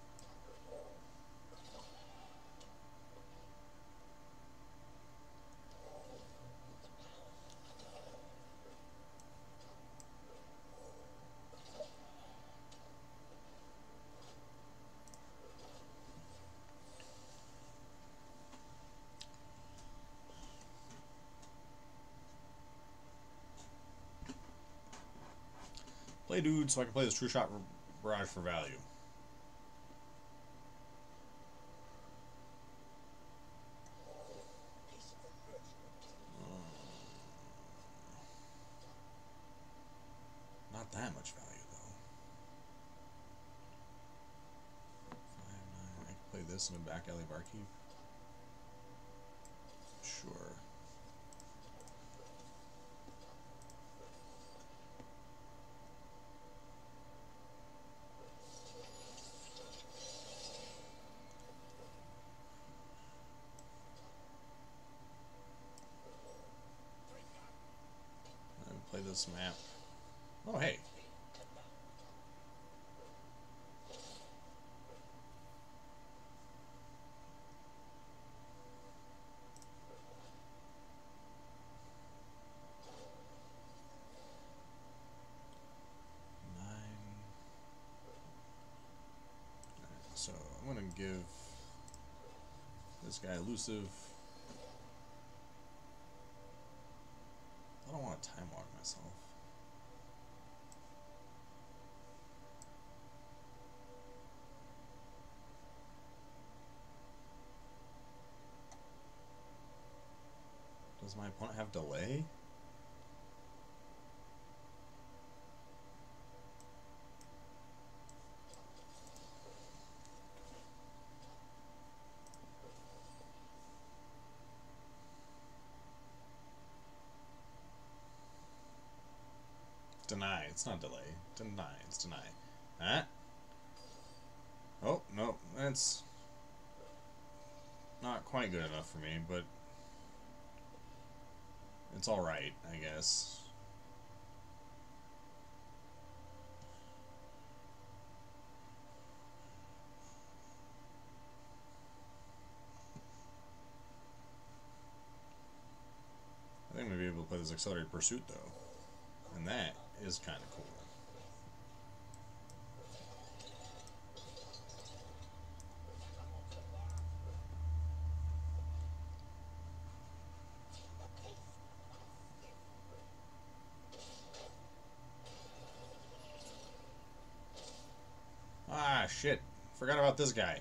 Play dude so I can play this True Shot Barrage for value. Not that much value though. Five, nine. I can play this in a back alley barkeep. Sure. Play this map. Oh, hey. Nine. Right, so I'm going to give this guy elusive. I don't want to time walk myself. Does my opponent have delay? Deny. It's not delay. Deny. It's deny. Huh? Oh, no. That's not quite good enough for me, but it's alright, I guess. his accelerated pursuit, though. And that is kind of cool. Ah, shit. Forgot about this guy.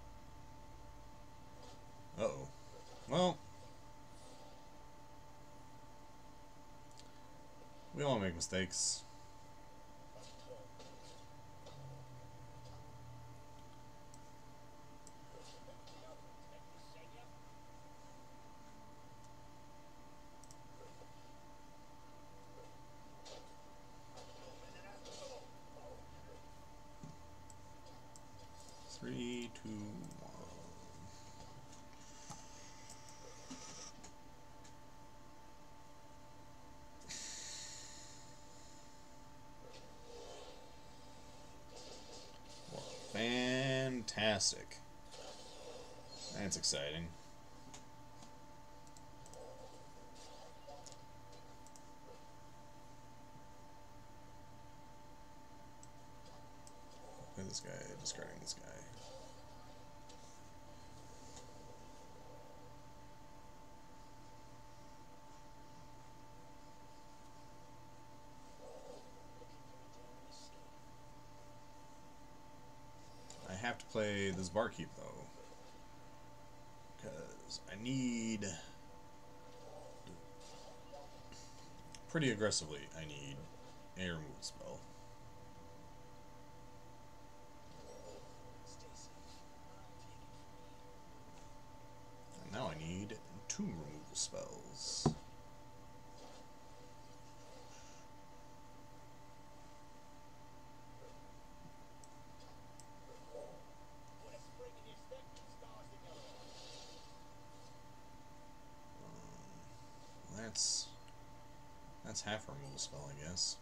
Uh-oh. Well, we all make mistakes. Three, two, one. Fantastic. That's exciting. Look at this guy, discarding this guy. I have to play this barkeep though, because I need, pretty aggressively, I need a removal spell. And now I need two removal spells. That's that's half a removal spell, I guess.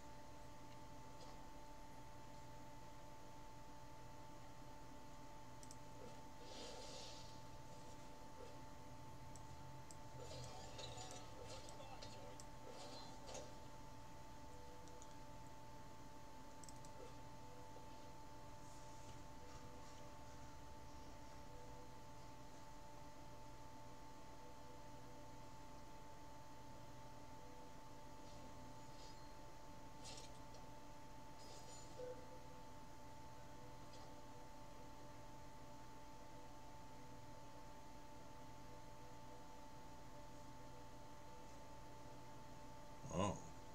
Oh.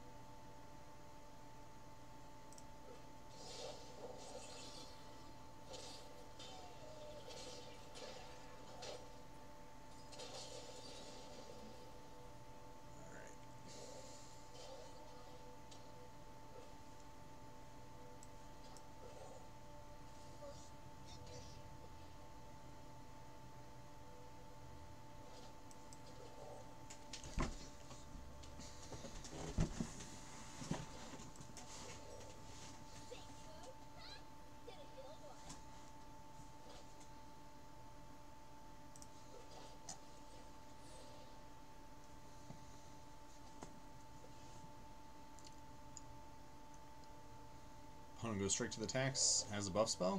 Opponent goes straight to the attacks, has a buff spell.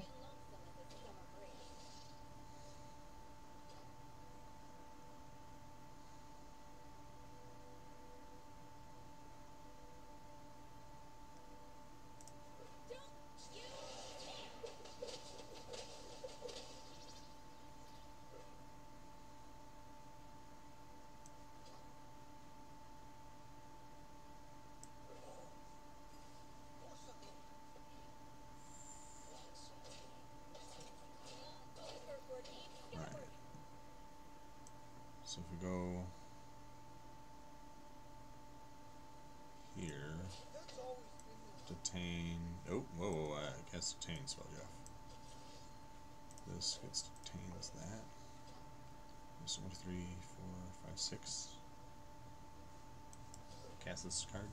So if we go here, detain. Oh, whoa, whoa, I cast detain spell, Jeff. This gets detains that. So one, two, three, four, five, six. Cast this card.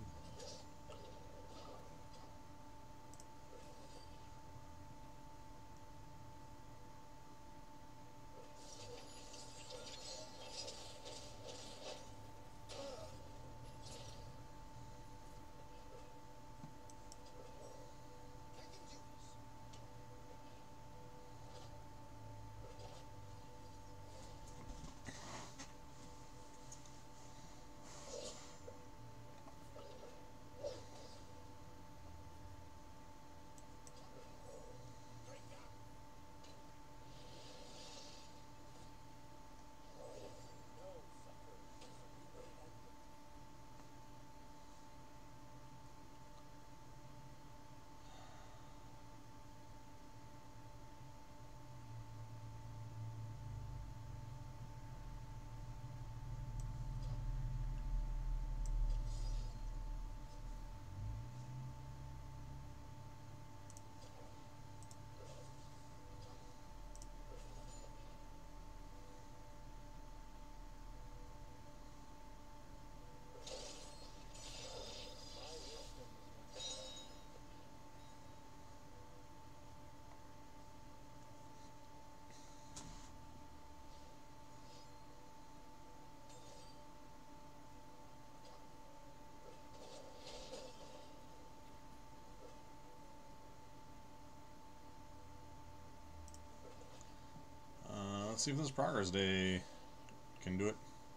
Let's see if this progress day can do it.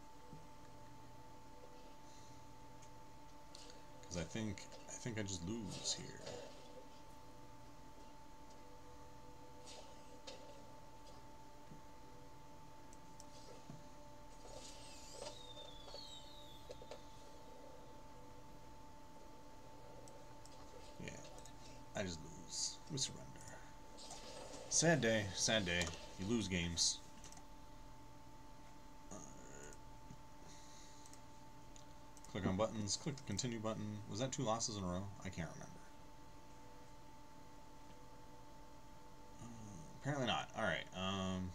Because I think I think I just lose here. Yeah, I just lose. We surrender. Sad day, sad day. You lose games. Uh, click on buttons. Click the continue button. Was that two losses in a row? I can't remember. Uh, apparently not. Alright. Um,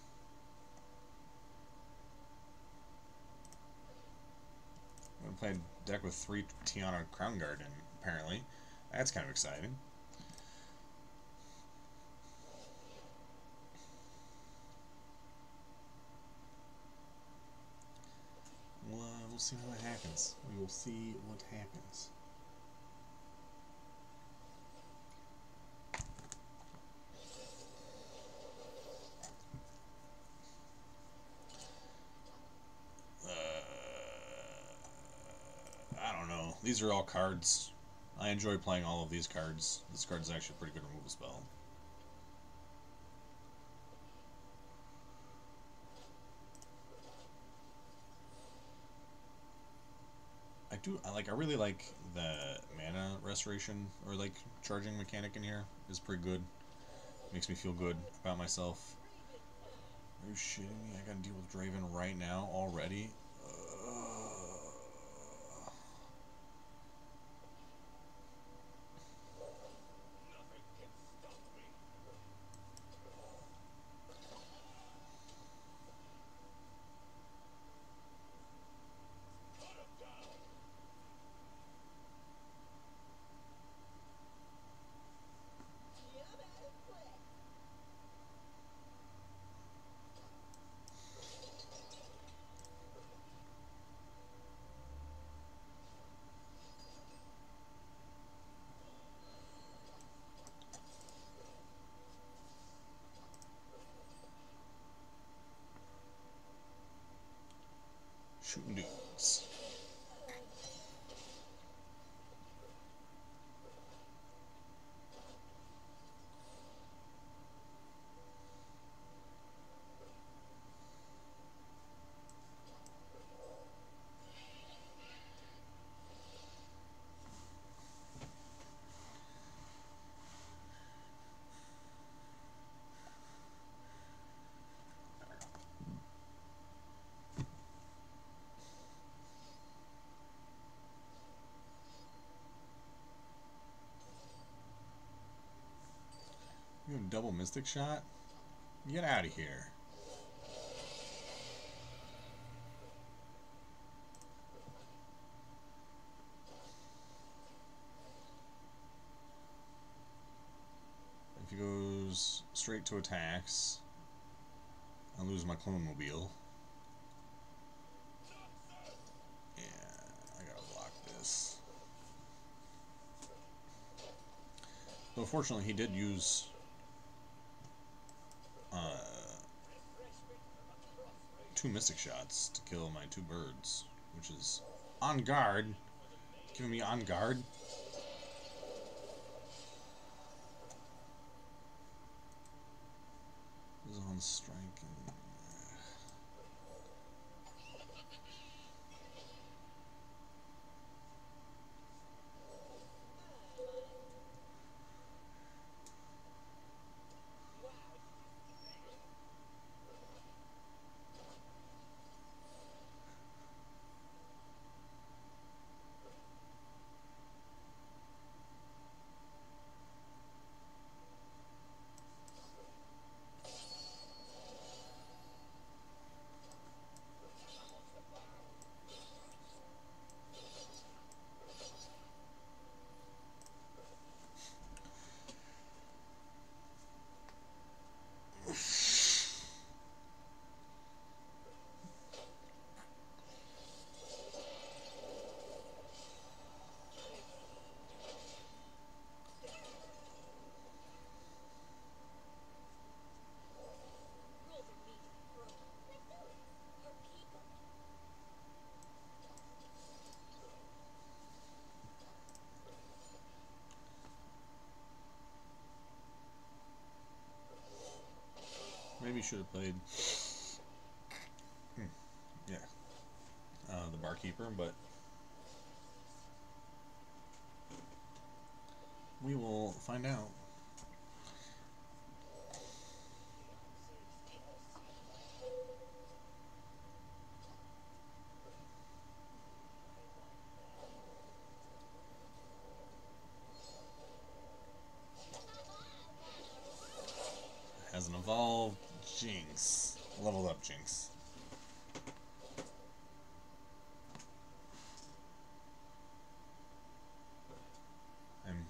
I'm going to play a deck with three Tiana Crown Guard in, apparently. That's kind of exciting. Well, uh, we'll see what happens. We will see what happens. Uh, I don't know. These are all cards. I enjoy playing all of these cards. This card's actually a pretty good removal spell. I do, I like, I really like the mana restoration, or like charging mechanic in here is pretty good. Makes me feel good about myself. Are you shitting me? I gotta deal with Draven right now already? Shooting dudes. You have a double Mystic Shot? Get out of here. If he goes straight to attacks, I lose my Clone Mobile. Yeah, I gotta block this. Though fortunately he did use uh, two Mystic Shots to kill my two birds, which is on guard. Giving me on guard. Is on strike and maybe should have played. Hmm, yeah, uh, the barkeeper, but we will find out. Has an evolved Jinx. Leveled up Jinx. I'm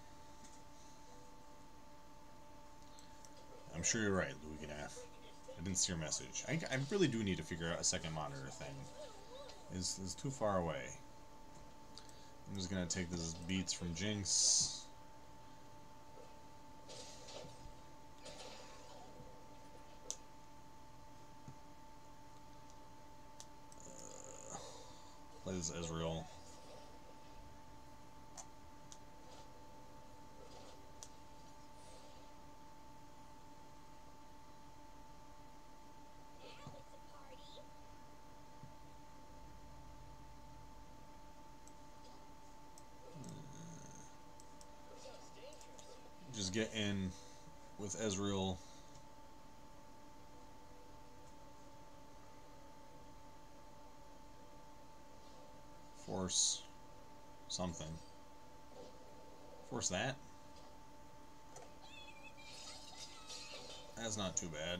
I'm sure you're right, Louis Ganaff. I didn't see your message. I, I really do need to figure out a second monitor thing. Is is too far away. I'm just gonna take this beats from Jinx. Play this Ezreal. Just get in with Ezreal. Force something. Force that? That's not too bad.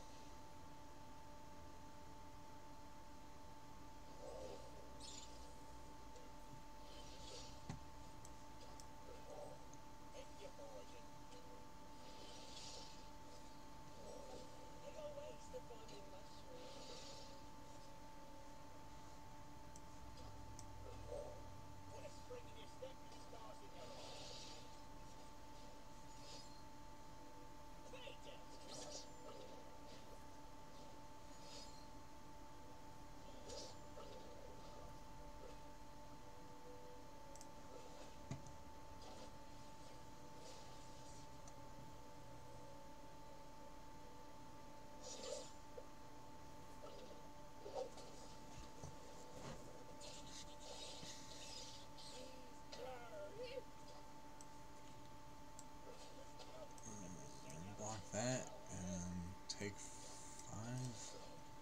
That and take five.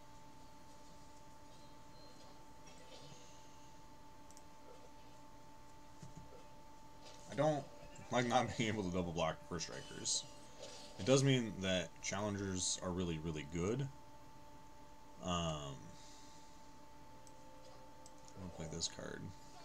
I don't like not being able to double block for strikers. It does mean that challengers are really, really good. Um, I'm gonna play this card.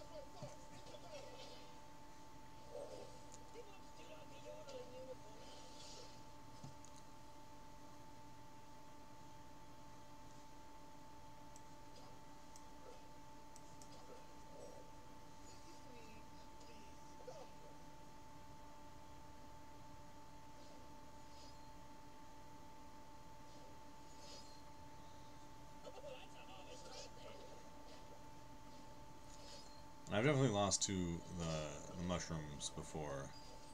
I've definitely lost to the, the mushrooms before.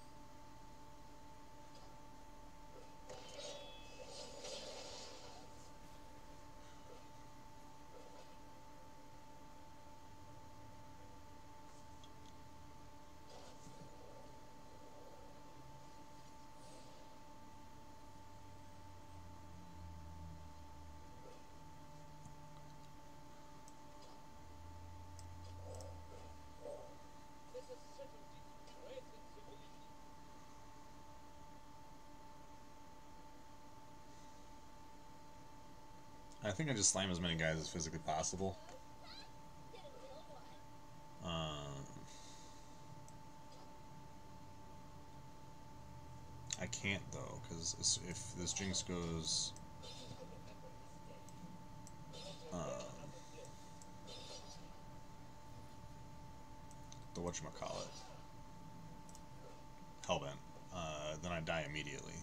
I think I just slam as many guys as physically possible. Um, I can't though, because if this Jinx goes, um, the whatchamacallit, Hellbent, uh, then I die immediately.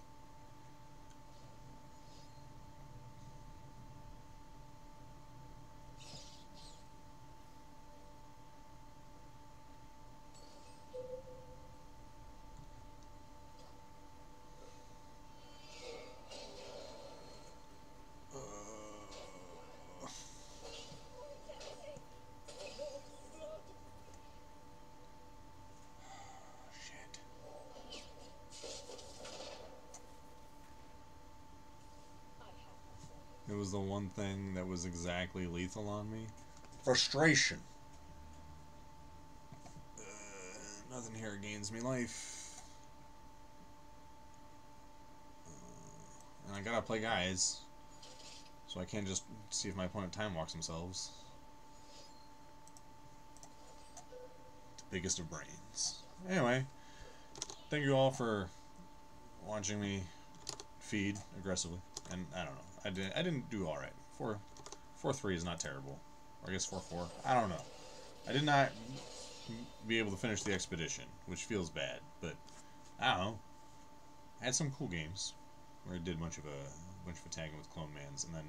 was the one thing that was exactly lethal on me. Frustration. Uh, nothing here gains me life. Uh, and I gotta play guys. So I can't just see if my opponent time walks themselves. The biggest of brains. Anyway, thank you all for watching me feed aggressively. And I don't know. I didn't I didn't do alright. Four four three is not terrible. Or I guess four four. I don't know. I did not be able to finish the expedition, which feels bad, but I don't know. I had some cool games where I did a bunch of a bunch of attacking with clone mans and then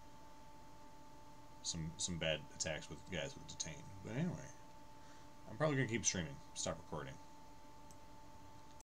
some some bad attacks with guys with detain. But anyway, I'm probably gonna keep streaming. Stop recording.